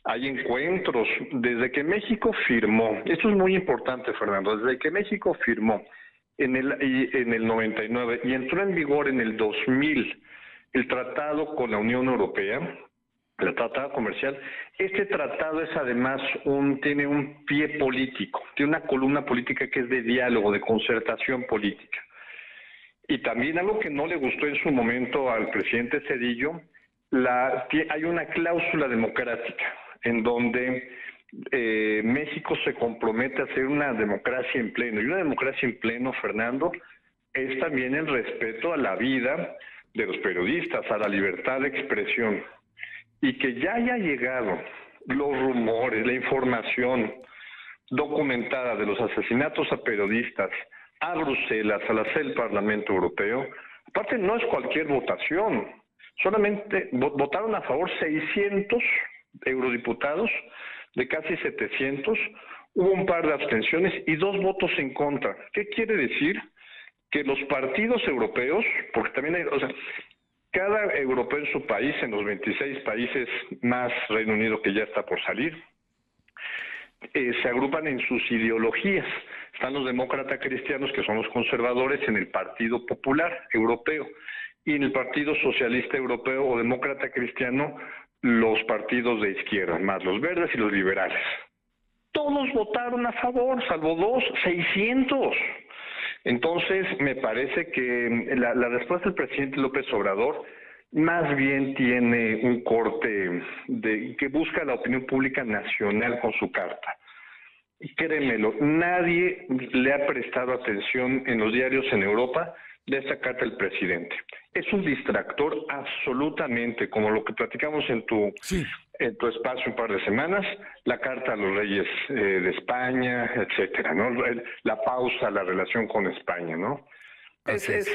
hay encuentros. Desde que México firmó, esto es muy importante, Fernando, desde que México firmó en el 99 y entró en vigor en el 2000 el tratado con la Unión Europea, el tratado comercial, este tratado es además tiene un pie político, tiene una columna política que es de diálogo, de concertación política. Y también algo que no le gustó en su momento al presidente Zedillo, hay una cláusula democrática en donde México se compromete a ser una democracia en pleno. Y una democracia en pleno, Fernando, es también el respeto a la vida de los periodistas, a la libertad de expresión. Y que ya haya llegado los rumores, la información documentada de los asesinatos a periodistas a Bruselas, a la sede del Parlamento Europeo, aparte no es cualquier votación, solamente votaron a favor 600 eurodiputados de casi 700, hubo un par de abstenciones y 2 votos en contra. ¿Qué quiere decir? Que los partidos europeos, porque también hay, cada europeo en su país, en los 26 países más Reino Unido que ya está por salir, se agrupan en sus ideologías. Están los demócratas cristianos, que son los conservadores, en el Partido Popular Europeo, y en el Partido Socialista Europeo o Demócrata Cristiano, los partidos de izquierda, más los verdes y los liberales. Todos votaron a favor, salvo 2, 600. Entonces, me parece que la respuesta del presidente López Obrador más bien tiene un corte que busca la opinión pública nacional con su carta. Y créemelo, nadie le ha prestado atención en los diarios en Europa de esta carta del presidente. Es un distractor absolutamente, como lo que platicamos en tu espacio un par de semanas, la carta a los reyes de España, etcétera, ¿no? La pausa, la relación con España, ¿no? Es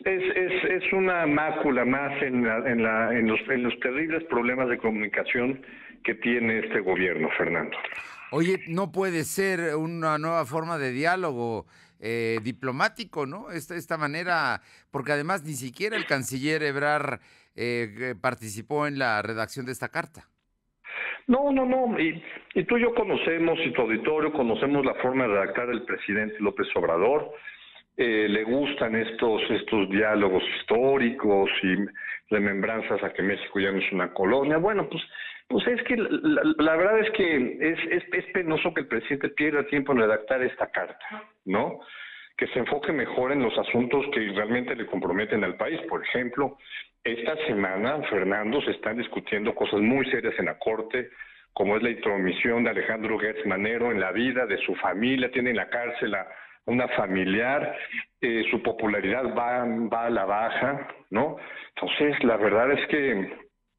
una mácula más en los terribles problemas de comunicación que tiene este gobierno, Fernando. Oye, no puede ser una nueva forma de diálogo diplomático, ¿no? Esta manera, porque además ni siquiera el canciller Ebrard participó en la redacción de esta carta. No, y tú y yo conocemos, y tu auditorio conocemos la forma de redactar del presidente López Obrador. Le gustan estos diálogos históricos y remembranzas a que México ya no es una colonia. Bueno, pues es que la verdad es que es penoso que el presidente pierda tiempo en redactar esta carta, ¿no? Que se enfoque mejor en los asuntos que realmente le comprometen al país. Por ejemplo, esta semana, Fernando, se están discutiendo cosas muy serias en la Corte, como es la intromisión de Alejandro Gertz Manero en la vida de su familia. Tiene en la cárcel a una familiar, su popularidad va a la baja, ¿no? Entonces, la verdad es que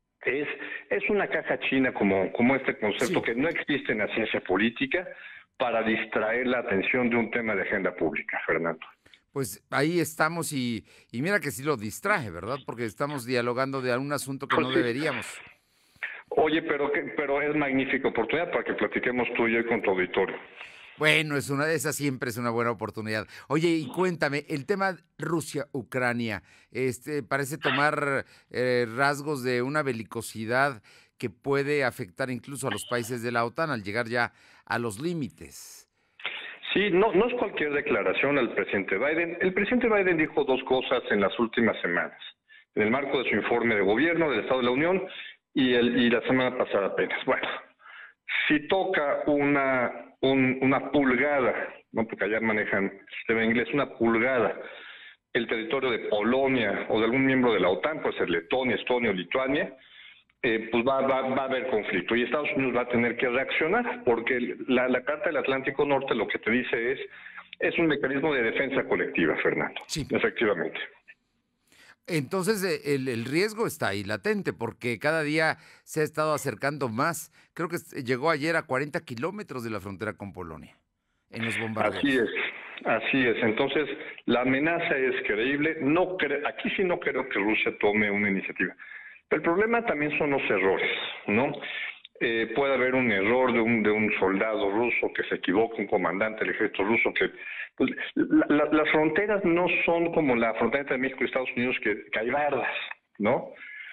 es una caja china como este concepto que no existe en la ciencia política para distraer la atención de un tema de agenda pública, Fernando. Pues ahí estamos y mira que sí lo distrae, ¿verdad? Porque estamos dialogando de algún asunto que no deberíamos. Oye, pero es magnífica oportunidad para que platiquemos tú y yo con tu auditorio. Bueno, esa siempre es una buena oportunidad. Oye, y cuéntame, el tema Rusia-Ucrania, parece tomar rasgos de una belicosidad que puede afectar incluso a los países de la OTAN al llegar ya a los límites. Sí, no es cualquier declaración al presidente Biden. El presidente Biden dijo 2 cosas en las últimas semanas, en el marco de su informe de gobierno del Estado de la Unión y la semana pasada apenas. Bueno, si toca una pulgada, ¿no? Porque allá manejan el sistema inglés, una pulgada, el territorio de Polonia o de algún miembro de la OTAN, puede ser Letonia, Estonia o Lituania, pues va a haber conflicto y Estados Unidos va a tener que reaccionar, porque la Carta del Atlántico Norte lo que te dice es un mecanismo de defensa colectiva, Fernando. Sí. Efectivamente. Entonces el riesgo está ahí latente, porque cada día se ha estado acercando más. Creo que llegó ayer a 40 kilómetros de la frontera con Polonia en los bombardeos. Así es. Entonces la amenaza es creíble. Aquí sí no creo que Rusia tome una iniciativa. El problema también son los errores, ¿no? Puede haber un error de un soldado ruso que se equivoque, un comandante del ejército ruso que... Pues, las fronteras no son como la frontera entre México y Estados Unidos que hay bardas, ¿no?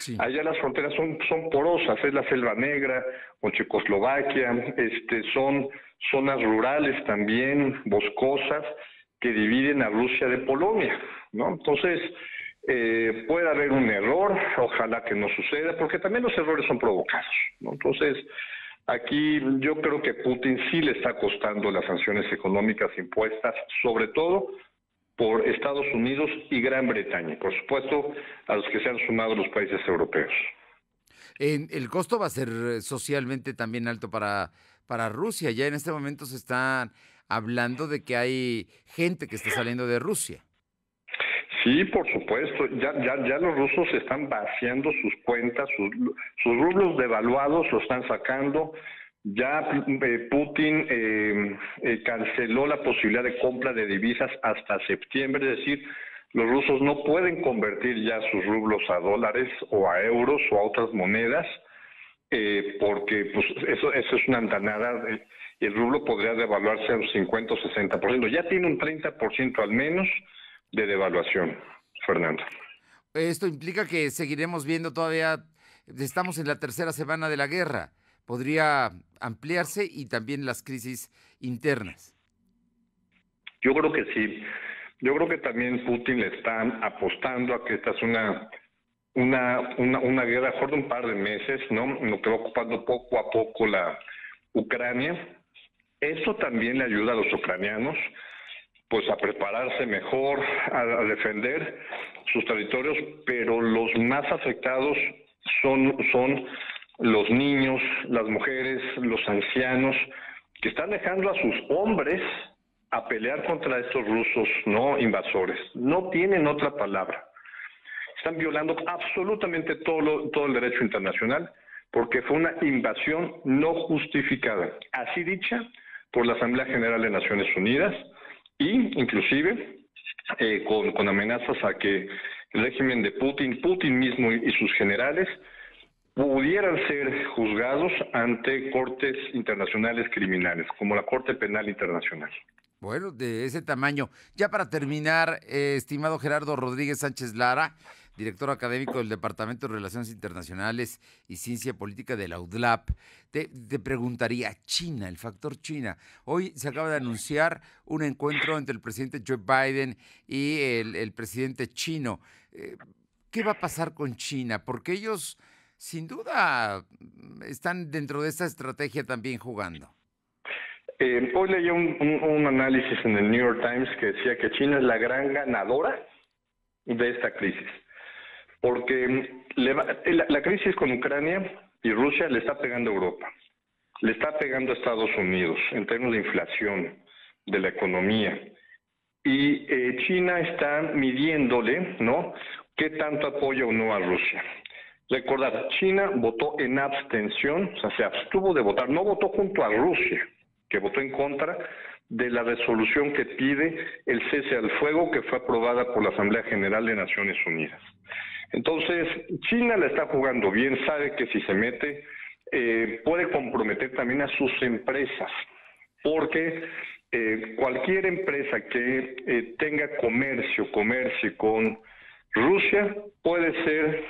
Sí. Allá las fronteras son porosas, es la Selva Negra, con Checoslovaquia, son zonas rurales también, boscosas, que dividen a Rusia de Polonia, ¿no? Entonces, puede haber un error, ojalá que no suceda, porque también los errores son provocados, ¿no? Entonces, aquí yo creo que Putin sí le está costando las sanciones económicas impuestas, sobre todo por Estados Unidos y Gran Bretaña, por supuesto, a los que se han sumado los países europeos. El costo va a ser socialmente también alto para Rusia. Ya en este momento se están hablando de que hay gente que está saliendo de Rusia. Sí, por supuesto. Ya los rusos están vaciando sus cuentas, sus rublos devaluados los están sacando. Ya Putin canceló la posibilidad de compra de divisas hasta septiembre, es decir, los rusos no pueden convertir ya sus rublos a dólares o a euros o a otras monedas, porque pues eso es una andanada, y el rublo podría devaluarse a un 50 o 60%. Ya tiene un 30% al menos de devaluación, Fernando. Esto implica que seguiremos viendo todavía, estamos en la tercera semana de la guerra. Podría ampliarse y también las crisis internas. Yo creo que sí. Yo creo que también Putin le está apostando a que esta es una guerra de un par de meses, ¿no? Lo que va ocupando poco a poco la Ucrania. Eso también le ayuda a los ucranianos, pues, a prepararse mejor, a defender sus territorios, pero los más afectados son los niños, las mujeres, los ancianos, que están dejando a sus hombres a pelear contra estos rusos no invasores. No tienen otra palabra. Están violando absolutamente todo el derecho internacional, porque fue una invasión no justificada, así dicha por la Asamblea General de Naciones Unidas, y inclusive con amenazas a que el régimen de Putin mismo y sus generales pudieran ser juzgados ante cortes internacionales criminales, como la Corte Penal Internacional. Bueno, de ese tamaño. Ya para terminar, estimado Gerardo Rodríguez Sánchez Lara, director académico del Departamento de Relaciones Internacionales y Ciencia Política de la UDLAP, te preguntaría, China, el factor China. Hoy se acaba de anunciar un encuentro entre el presidente Joe Biden y el presidente chino. ¿Qué va a pasar con China? Porque ellos, sin duda, están dentro de esta estrategia también jugando. Hoy leí un análisis en el New York Times que decía que China es la gran ganadora de esta crisis, porque la crisis con Ucrania y Rusia le está pegando a Europa, le está pegando a Estados Unidos en términos de inflación, de la economía, y China está midiéndole, ¿no?, qué tanto apoya o no a Rusia. Recordad, China votó en abstención, o sea, se abstuvo de votar, no votó junto a Rusia, que votó en contra de la resolución que pide el cese al fuego que fue aprobada por la Asamblea General de Naciones Unidas. Entonces, China la está jugando bien, sabe que si se mete puede comprometer también a sus empresas, porque cualquier empresa que tenga comercio con Rusia puede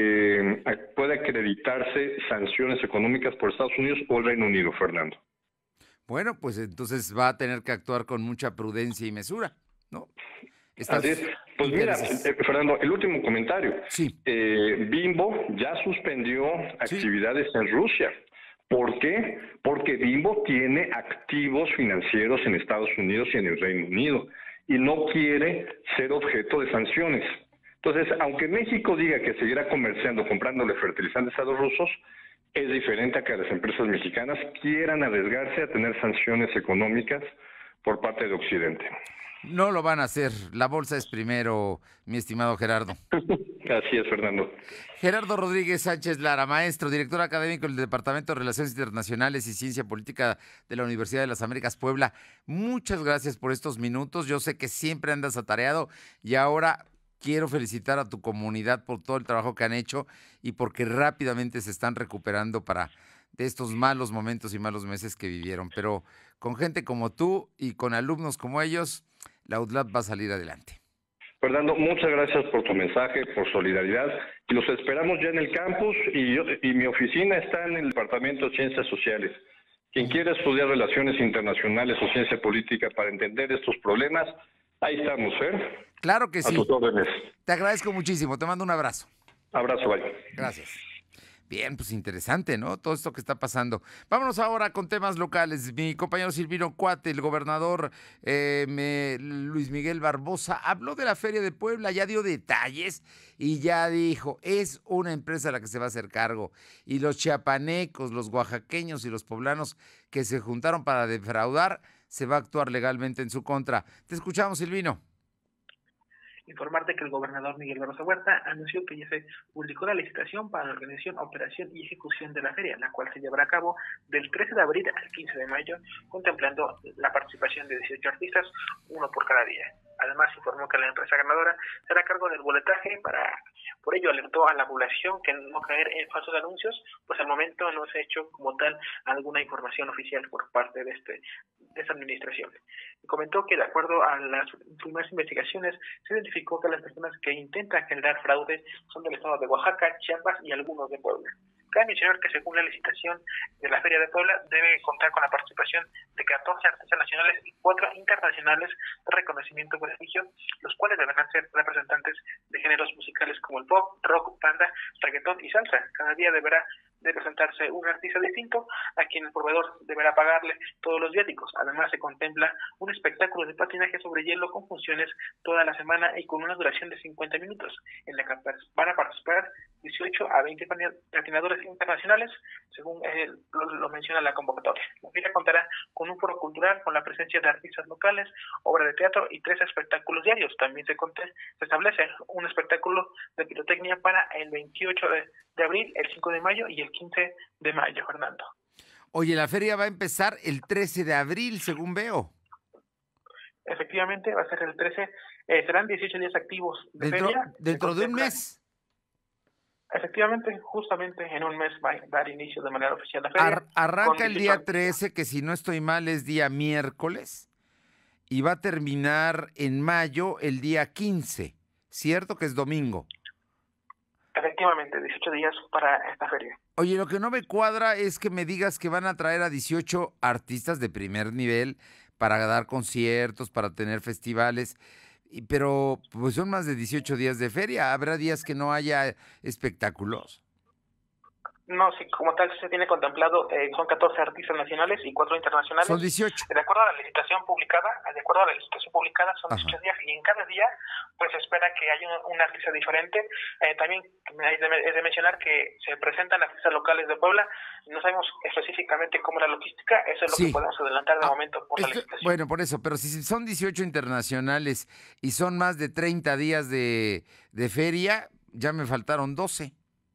acreditarse sanciones económicas por Estados Unidos o el Reino Unido, Fernando. Bueno, pues entonces va a tener que actuar con mucha prudencia y mesura, ¿no? Así es. Pues mira, Fernando, el último comentario. Sí. Bimbo ya suspendió actividades en Rusia. ¿Por qué? Porque Bimbo tiene activos financieros en Estados Unidos y en el Reino Unido y no quiere ser objeto de sanciones. Entonces, aunque México diga que seguirá comerciando, comprándole fertilizantes a los rusos, es diferente a que las empresas mexicanas quieran arriesgarse a tener sanciones económicas por parte de Occidente. No lo van a hacer. La bolsa es primero, mi estimado Gerardo. Así es, Fernando. Gerardo Rodríguez Sánchez Lara, maestro, director académico del Departamento de Relaciones Internacionales y Ciencia Política de la Universidad de las Américas Puebla. Muchas gracias por estos minutos. Yo sé que siempre andas atareado y ahora quiero felicitar a tu comunidad por todo el trabajo que han hecho y porque rápidamente se están recuperando de estos malos momentos y malos meses que vivieron. Pero con gente como tú y con alumnos como ellos, la UDLAP va a salir adelante. Fernando, muchas gracias por tu mensaje, por solidaridad, y los esperamos ya en el campus, y mi oficina está en el Departamento de Ciencias Sociales. Quien quiera estudiar relaciones internacionales o ciencia política para entender estos problemas, ahí estamos, ¿eh? Claro que sí. A tus órdenes. Te agradezco muchísimo, te mando un abrazo. Abrazo, bye. Gracias. Bien, pues interesante, ¿no? Todo esto que está pasando. Vámonos ahora con temas locales. Mi compañero Silvino Cuate, el gobernador Luis Miguel Barbosa, habló de la Feria de Puebla, ya dio detalles y ya dijo, es una empresa a la que se va a hacer cargo. Y los chiapanecos, los oaxaqueños y los poblanos que se juntaron para defraudar, se va a actuar legalmente en su contra. Te escuchamos, Silvino. Informarte que el gobernador Miguel Barroso Huerta anunció que ya se publicó la licitación para la organización, operación y ejecución de la feria, la cual se llevará a cabo del 13 de abril al 15 de mayo, contemplando la participación de 18 artistas, uno por cada día. Además, informó que la empresa ganadora será a cargo del boletaje. Por ello alertó a la población que no caer en falsos anuncios, pues al momento no se ha hecho como tal alguna información oficial por parte de esta administración. Y comentó que de acuerdo a las primeras investigaciones se identificó que las personas que intentan generar fraude son del estado de Oaxaca, Chiapas y algunos de Puebla. Cabe mencionar que según la licitación de la Feria de Puebla debe contar con la participación de 14 artistas nacionales y 4 internacionales de reconocimiento y prestigio, los cuales deberán ser representantes de géneros musicales como el pop, rock, banda, reggaetón y salsa. Cada día deberá de presentarse un artista distinto a quien el proveedor deberá pagarle todos los viáticos. Además, se contempla un espectáculo de patinaje sobre hielo con funciones toda la semana y con una duración de 50 minutos, en la que van a participar 18 a 20 patinadores internacionales, según lo menciona la convocatoria. La feria contará con un foro cultural con la presencia de artistas locales, obra de teatro y 3 espectáculos diarios. También se establece un espectáculo de pirotecnia para el 28 de abril, el 5 de mayo y el 15 de mayo, Fernando. Oye, la feria va a empezar el 13 de abril, según veo. Efectivamente, va a ser el 13, serán 18 días activos de feria. ¿Dentro de un mes? Efectivamente, justamente en un mes va a dar inicio de manera oficial la feria. Arranca el día 13, que si no estoy mal es día miércoles, y va a terminar en mayo el día 15, ¿cierto? Que es domingo. Efectivamente, 18 días para esta feria. Oye, lo que no me cuadra es que me digas que van a traer a 18 artistas de primer nivel para dar conciertos, para tener festivales, pero pues son más de 18 días de feria. ¿Habrá días que no haya espectáculos? No, sí, como tal se tiene contemplado, son 14 artistas nacionales y 4 internacionales. Son 18. De acuerdo a la licitación publicada, son 18 días y en cada día pues se espera que haya un artista diferente. También es de mencionar que se presentan artistas locales de Puebla. No sabemos específicamente cómo es la logística, eso es lo que podemos adelantar de momento por la licitación. Bueno, por eso, pero si son 18 internacionales y son más de 30 días de feria, ya me faltaron 12.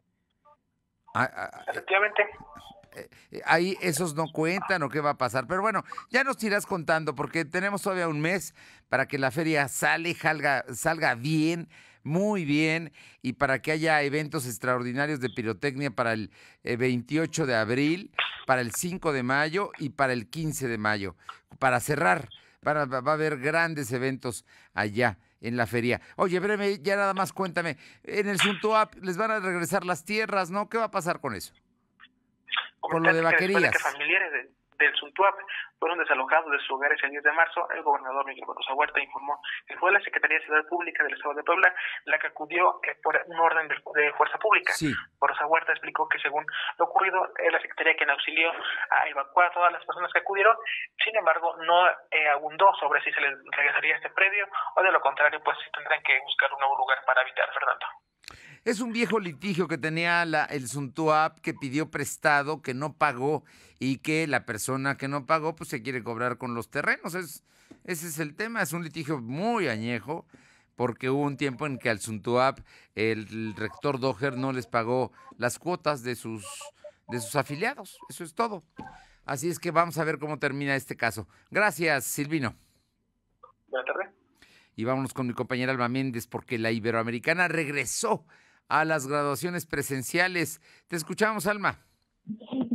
Efectivamente. Ahí esos no cuentan o qué va a pasar. Pero bueno, ya nos irás contando porque tenemos todavía un mes para que la feria salga bien, muy bien, y para que haya eventos extraordinarios de pirotecnia para el 28 de abril, para el 5 de mayo y para el 15 de mayo. Para cerrar, va a haber grandes eventos allá en la feria. Oye, breve, ya nada más cuéntame, en el Suntuap les van a regresar las tierras, ¿no? ¿Qué va a pasar con eso? Con lo de vaquerías. Después de que familiares del Suntuap fueron desalojados de sus hogares el 10 de marzo, el gobernador Miguel Barroso Huerta informó que fue la Secretaría de Seguridad Pública del Estado de Puebla la que acudió por un orden de fuerza pública. Sí. Barroso Huerta explicó que según lo ocurrido, es la Secretaría quien auxilió a evacuar a todas las personas que acudieron. Sin embargo, no abundó sobre si se les regresaría este predio o de lo contrario, pues tendrán que buscar un nuevo lugar para habitar, Fernando. Es un viejo litigio que tenía el Suntuap, que pidió prestado, que no pagó y que la persona que no pagó pues se quiere cobrar con los terrenos. Ese es el tema, es un litigio muy añejo porque hubo un tiempo en que al Suntuap el rector Doher no les pagó las cuotas de sus afiliados. Eso es todo. Así es que vamos a ver cómo termina este caso. Gracias, Silvino. Buenas tardes. Y vámonos con mi compañera Alma Méndez porque la Iberoamericana regresó a las graduaciones presenciales. Te escuchamos, Alma.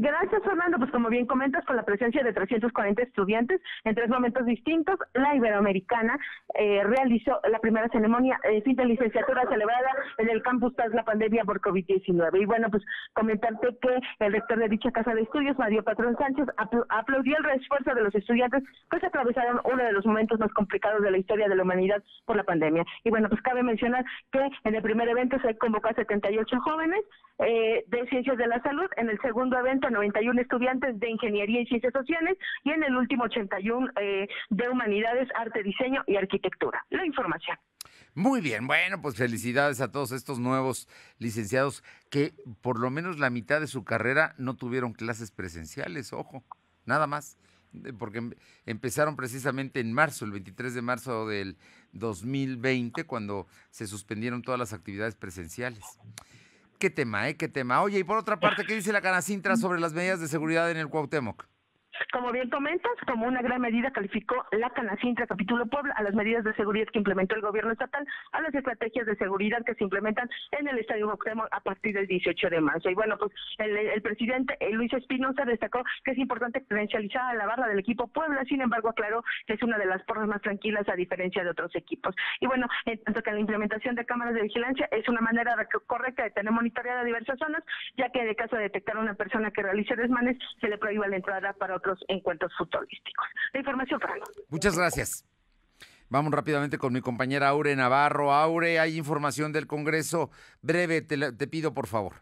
Gracias, Fernando. Pues como bien comentas, con la presencia de 340 estudiantes en 3 momentos distintos, la Iberoamericana realizó la primera ceremonia de fin de licenciatura celebrada en el campus tras la pandemia por COVID-19. Y bueno, pues comentarte que el rector de dicha casa de estudios, Mario Patrón Sánchez, aplaudió el esfuerzo de los estudiantes que atravesaron uno de los momentos más complicados de la historia de la humanidad por la pandemia. Y bueno, pues cabe mencionar que en el primer evento se convocó a 78 jóvenes de Ciencias de la Salud, en el segundo evento 91 estudiantes de Ingeniería y Ciencias Sociales y en el último 81 de Humanidades, Arte, Diseño y Arquitectura. La información. Muy bien, bueno, pues felicidades a todos estos nuevos licenciados que por lo menos la mitad de su carrera no tuvieron clases presenciales, ojo, nada más, porque empezaron precisamente en marzo, el 23 de marzo del 2020, cuando se suspendieron todas las actividades presenciales. Qué tema, qué tema. Oye, y por otra parte, ¿qué dice la Canacintra sobre las medidas de seguridad en el Cuauhtémoc? Como bien comentas, como una gran medida calificó la Canacintra Capítulo Puebla a las medidas de seguridad que implementó el gobierno estatal, a las estrategias de seguridad que se implementan en el Estadio Cuauhtémoc a partir del 18 de marzo. Y bueno, pues el presidente Luis Espinosa destacó que es importante credencializar a la barra del equipo Puebla, sin embargo aclaró que es una de las formas más tranquilas a diferencia de otros equipos. Y bueno, en tanto que la implementación de cámaras de vigilancia es una manera correcta de tener monitoreada diversas zonas, ya que en el caso de detectar a una persona que realice desmanes, se le prohíba la entrada para otros encuentros futbolísticos. La información, Fernando. Muchas gracias. Vamos rápidamente con mi compañera Aure Navarro. Aure, hay información del Congreso. Breve, te pido, por favor.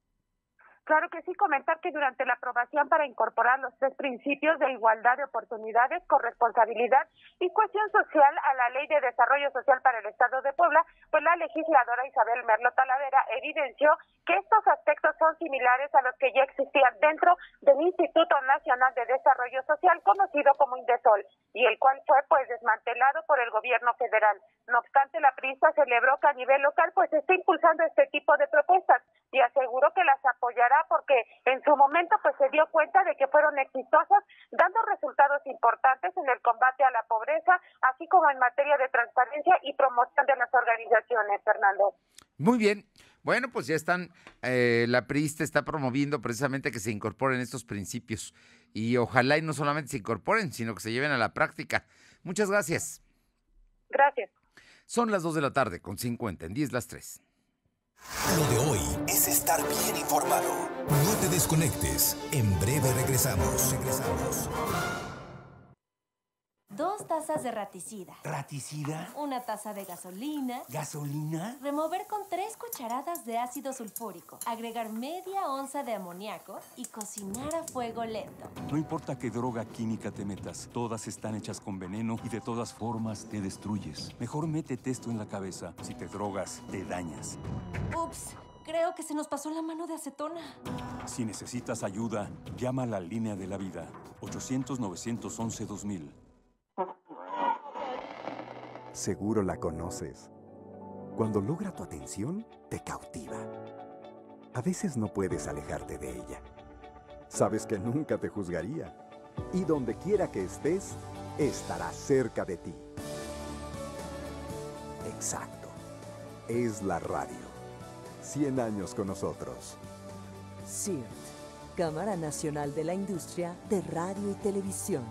Claro que sí, comentar que durante la aprobación para incorporar los 3 principios de igualdad de oportunidades, corresponsabilidad y cohesión social a la Ley de Desarrollo Social para el Estado de Puebla, pues la legisladora Isabel Merlo Talavera evidenció que estos aspectos son similares a los que ya existían dentro del Instituto Nacional de Desarrollo Social, conocido como Indesol, y el cual fue pues desmantelado por el gobierno federal. No obstante, la priista celebró que a nivel local pues está impulsando este tipo de propuestas y aseguró que las apoyará porque en su momento pues se dio cuenta de que fueron exitosas, dando resultados importantes en el combate a la pobreza, así como en materia de transparencia y promoción de las organizaciones, Fernando. Muy bien. Bueno, pues ya están, la priista está promoviendo precisamente que se incorporen estos principios y ojalá y no solamente se incorporen, sino que se lleven a la práctica. Muchas gracias. Gracias. Son las 2:50, en 10 las 3. Lo de hoy es estar bien informado. No te desconectes. En breve regresamos. 2 tazas de raticida. ¿Raticida? 1 taza de gasolina. ¿Gasolina? Remover con 3 cucharadas de ácido sulfúrico. Agregar media onza de amoníaco y cocinar a fuego lento. No importa qué droga química te metas, todas están hechas con veneno y de todas formas te destruyes. Mejor métete esto en la cabeza. Si te drogas, te dañas. Ups, creo que se nos pasó la mano de acetona. Si necesitas ayuda, llama a la línea de la vida. 800-911-2000. Seguro la conoces. Cuando logra tu atención, te cautiva. A veces no puedes alejarte de ella. Sabes que nunca te juzgaría. Y donde quiera que estés, estará cerca de ti. Exacto. Es la radio. 100 años con nosotros. CIRT, Cámara Nacional de la Industria de Radio y Televisión.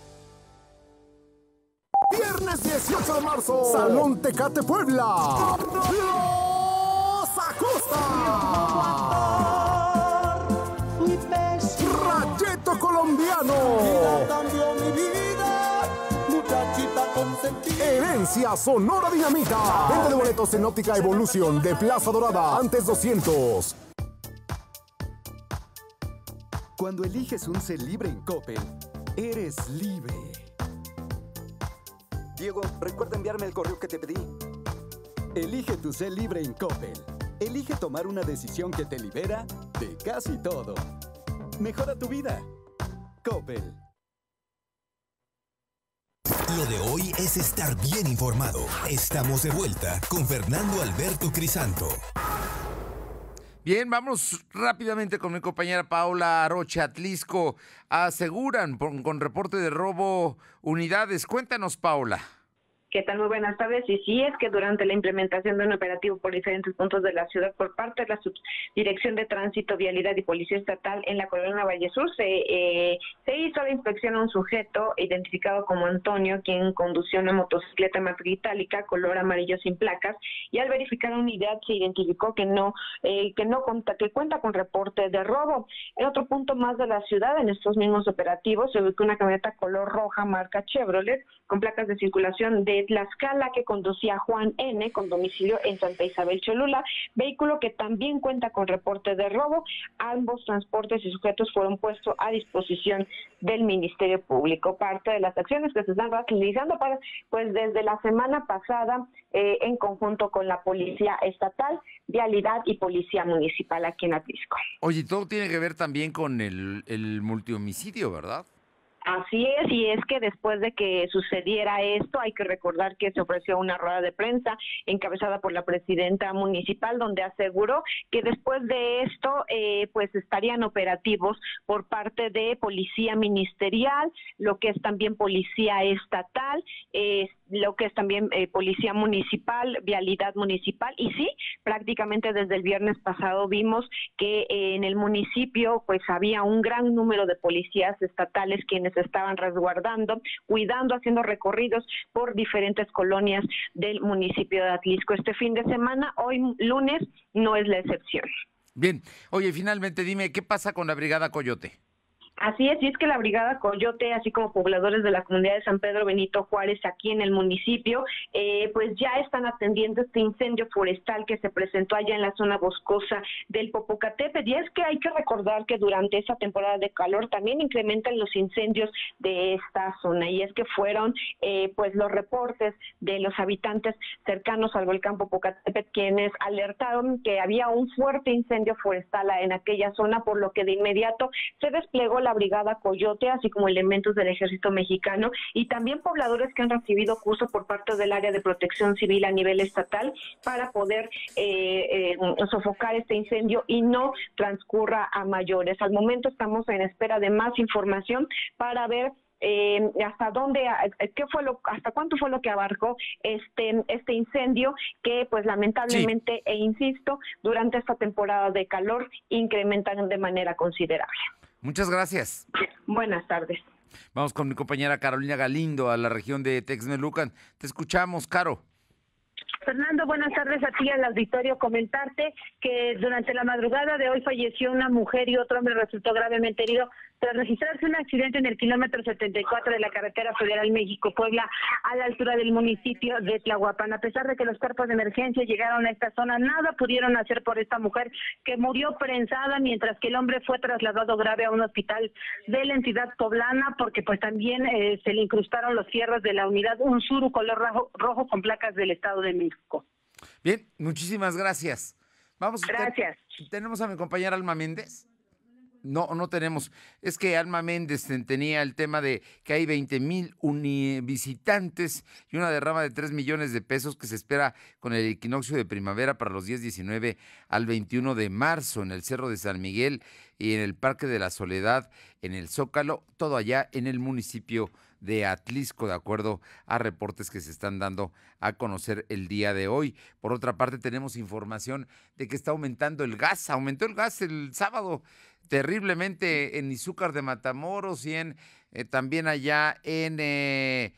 Viernes 18 de marzo, Salón Tecate Puebla. ¡Los Acosta! Rayeto Colombiano. Herencia Sonora Dinamita. Venta de boletos en Óptica Evolución de Plaza Dorada. Antes 200. Cuando eliges un C libre en Coppel, eres libre. Diego, recuerda enviarme el correo que te pedí. Elige tu C libre en Coppel. Elige tomar una decisión que te libera de casi todo. Mejora tu vida. Coppel. Lo de hoy es estar bien informado. Estamos de vuelta con Fernando Alberto Crisanto. Bien, vamos rápidamente con mi compañera Paula Arocha. Atlisco aseguran con reporte de robo unidades. Cuéntanos, Paula. ¿Qué tal? Muy buenas tardes. Y sí, es que durante la implementación de un operativo por diferentes puntos de la ciudad por parte de la Subdirección de Tránsito, Vialidad y Policía Estatal en la colonia Valle Sur, se hizo la inspección a un sujeto identificado como Antonio, quien conducía una motocicleta matriz itálica color amarillo sin placas, y al verificar la unidad se identificó que cuenta con reporte de robo. En otro punto más de la ciudad, en estos mismos operativos, se ubicó una camioneta color roja marca Chevrolet con placas de circulación de Tlaxcala que conducía Juan N. con domicilio en Santa Isabel Cholula, vehículo que también cuenta con reporte de robo. Ambos transportes y sujetos fueron puestos a disposición del Ministerio Público. Parte de las acciones que se están realizando desde la semana pasada en conjunto con la Policía Estatal, Vialidad y Policía Municipal aquí en Atlisco. Oye, todo tiene que ver también con el multihomicidio, ¿verdad? Así es, y es que después de que sucediera esto, hay que recordar que se ofreció una rueda de prensa encabezada por la presidenta municipal, donde aseguró que después de esto, estarían operativos por parte de Policía Ministerial, lo que es también Policía Estatal, lo que es también Policía Municipal, Vialidad Municipal, y sí, prácticamente desde el viernes pasado vimos que en el municipio pues había un gran número de policías estatales quienes estaban resguardando, cuidando, haciendo recorridos por diferentes colonias del municipio de Atlisco. Este fin de semana, hoy lunes, no es la excepción. Bien, oye, finalmente dime, ¿qué pasa con la Brigada Coyote? Así es, y es que la Brigada Coyote, así como pobladores de la comunidad de San Pedro Benito Juárez aquí en el municipio, pues ya están atendiendo este incendio forestal que se presentó allá en la zona boscosa del Popocatépetl. Y es que hay que recordar que durante esa temporada de calor también incrementan los incendios de esta zona, y es que fueron los reportes de los habitantes cercanos al volcán Popocatépetl quienes alertaron que había un fuerte incendio forestal en aquella zona, por lo que de inmediato se desplegó la Brigada Coyote, así como elementos del Ejército Mexicano y también pobladores que han recibido curso por parte del área de protección civil a nivel estatal para poder sofocar este incendio y no transcurra a mayores. Al momento estamos en espera de más información para ver hasta cuánto fue lo que abarcó este incendio que pues lamentablemente, sí, insisto, durante esta temporada de calor incrementan de manera considerable. Muchas gracias. Buenas tardes. Vamos con mi compañera Carolina Galindo a la región de Texmelucan. Te escuchamos, Caro. Fernando, buenas tardes a ti al auditorio. Comentarte que durante la madrugada de hoy falleció una mujer y otro hombre resultó gravemente herido tras registrarse un accidente en el kilómetro 74 de la carretera federal México-Puebla a la altura del municipio de Tlahuapan. A pesar de que los cuerpos de emergencia llegaron a esta zona, nada pudieron hacer por esta mujer que murió prensada, mientras que el hombre fue trasladado grave a un hospital de la entidad poblana porque pues también se le incrustaron los fierros de la unidad, un Suru color rojo con placas del Estado de México. Bien, muchísimas gracias. Gracias. ¿Tenemos a mi compañera Alma Méndez? No tenemos. Es que Alma Méndez tenía el tema de que hay 20,000 visitantes y una derrama de 3 millones de pesos que se espera con el equinoccio de primavera para los días 19 al 21 de marzo en el Cerro de San Miguel y en el Parque de la Soledad, en el Zócalo, todo allá en el municipio de Atlisco, de acuerdo a reportes que se están dando a conocer el día de hoy. Por otra parte, tenemos información de que está aumentando el gas. Aumentó el gas el sábado terriblemente en Izúcar de Matamoros y también allá en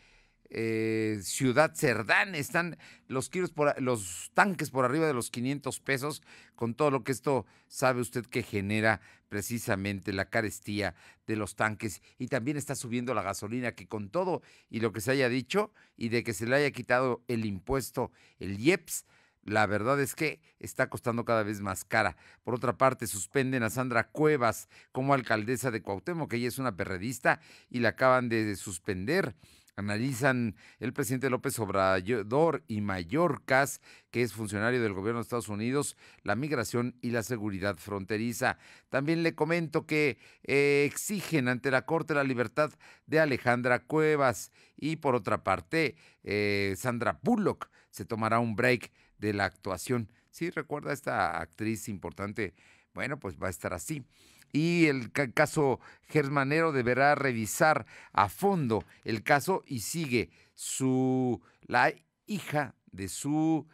Ciudad Cerdán. Están los tanques por arriba de los 500 pesos, con todo lo que esto sabe usted que genera precisamente la carestía de los tanques. Y también está subiendo la gasolina, que con todo y lo que se haya dicho y de que se le haya quitado el impuesto, el IEPS, la verdad es que está costando cada vez más cara. Por otra parte, suspenden a Sandra Cuevas como alcaldesa de Cuauhtémoc, que ella es una perredista y la acaban de suspender. Analizan el presidente López Obrador y Mayorkas, que es funcionario del gobierno de Estados Unidos, la migración y la seguridad fronteriza. También le comento que exigen ante la Corte la libertad de Alejandra Cuevas. Y por otra parte, Sandra Bullock se tomará un break de la actuación. Sí, recuerda esta actriz importante. Bueno, pues va a estar así. y el caso Gersmanero deberá revisar a fondo el caso y sigue la hija de su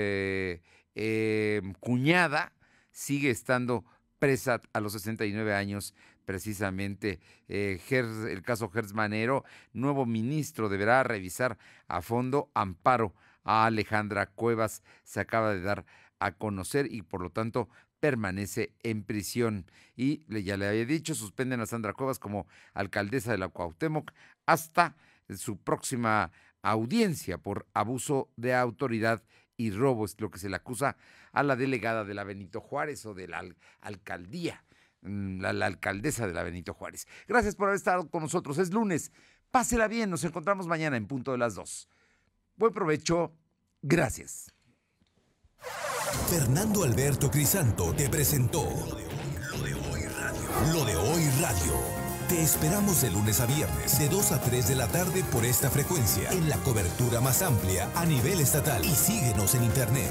cuñada, sigue estando presa a los 69 años. Precisamente el caso Gersmanero, nuevo ministro deberá revisar a fondo. Amparo a Alejandra Cuevas se acaba de dar a conocer y por lo tanto permanece en prisión. Y ya le había dicho, suspenden a Sandra Cuevas como alcaldesa de la Cuauhtémoc hasta su próxima audiencia por abuso de autoridad y robo, es lo que se le acusa a la delegada de la Benito Juárez o de la alcaldía. La alcaldesa de la Benito Juárez. Gracias por haber estado con nosotros. Es lunes. Pásela bien. Nos encontramos mañana en punto de las 2. Buen provecho. Gracias. Fernando Alberto Crisanto te presentó Lo de Hoy Radio. Lo de Hoy Radio. Te esperamos de lunes a viernes, de 2 a 3 de la tarde por esta frecuencia, en la cobertura más amplia a nivel estatal. Y síguenos en internet,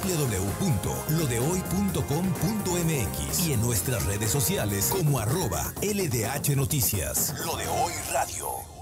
www.lodehoy.com.mx y en nuestras redes sociales como @LDH Noticias. Lo de Hoy Radio.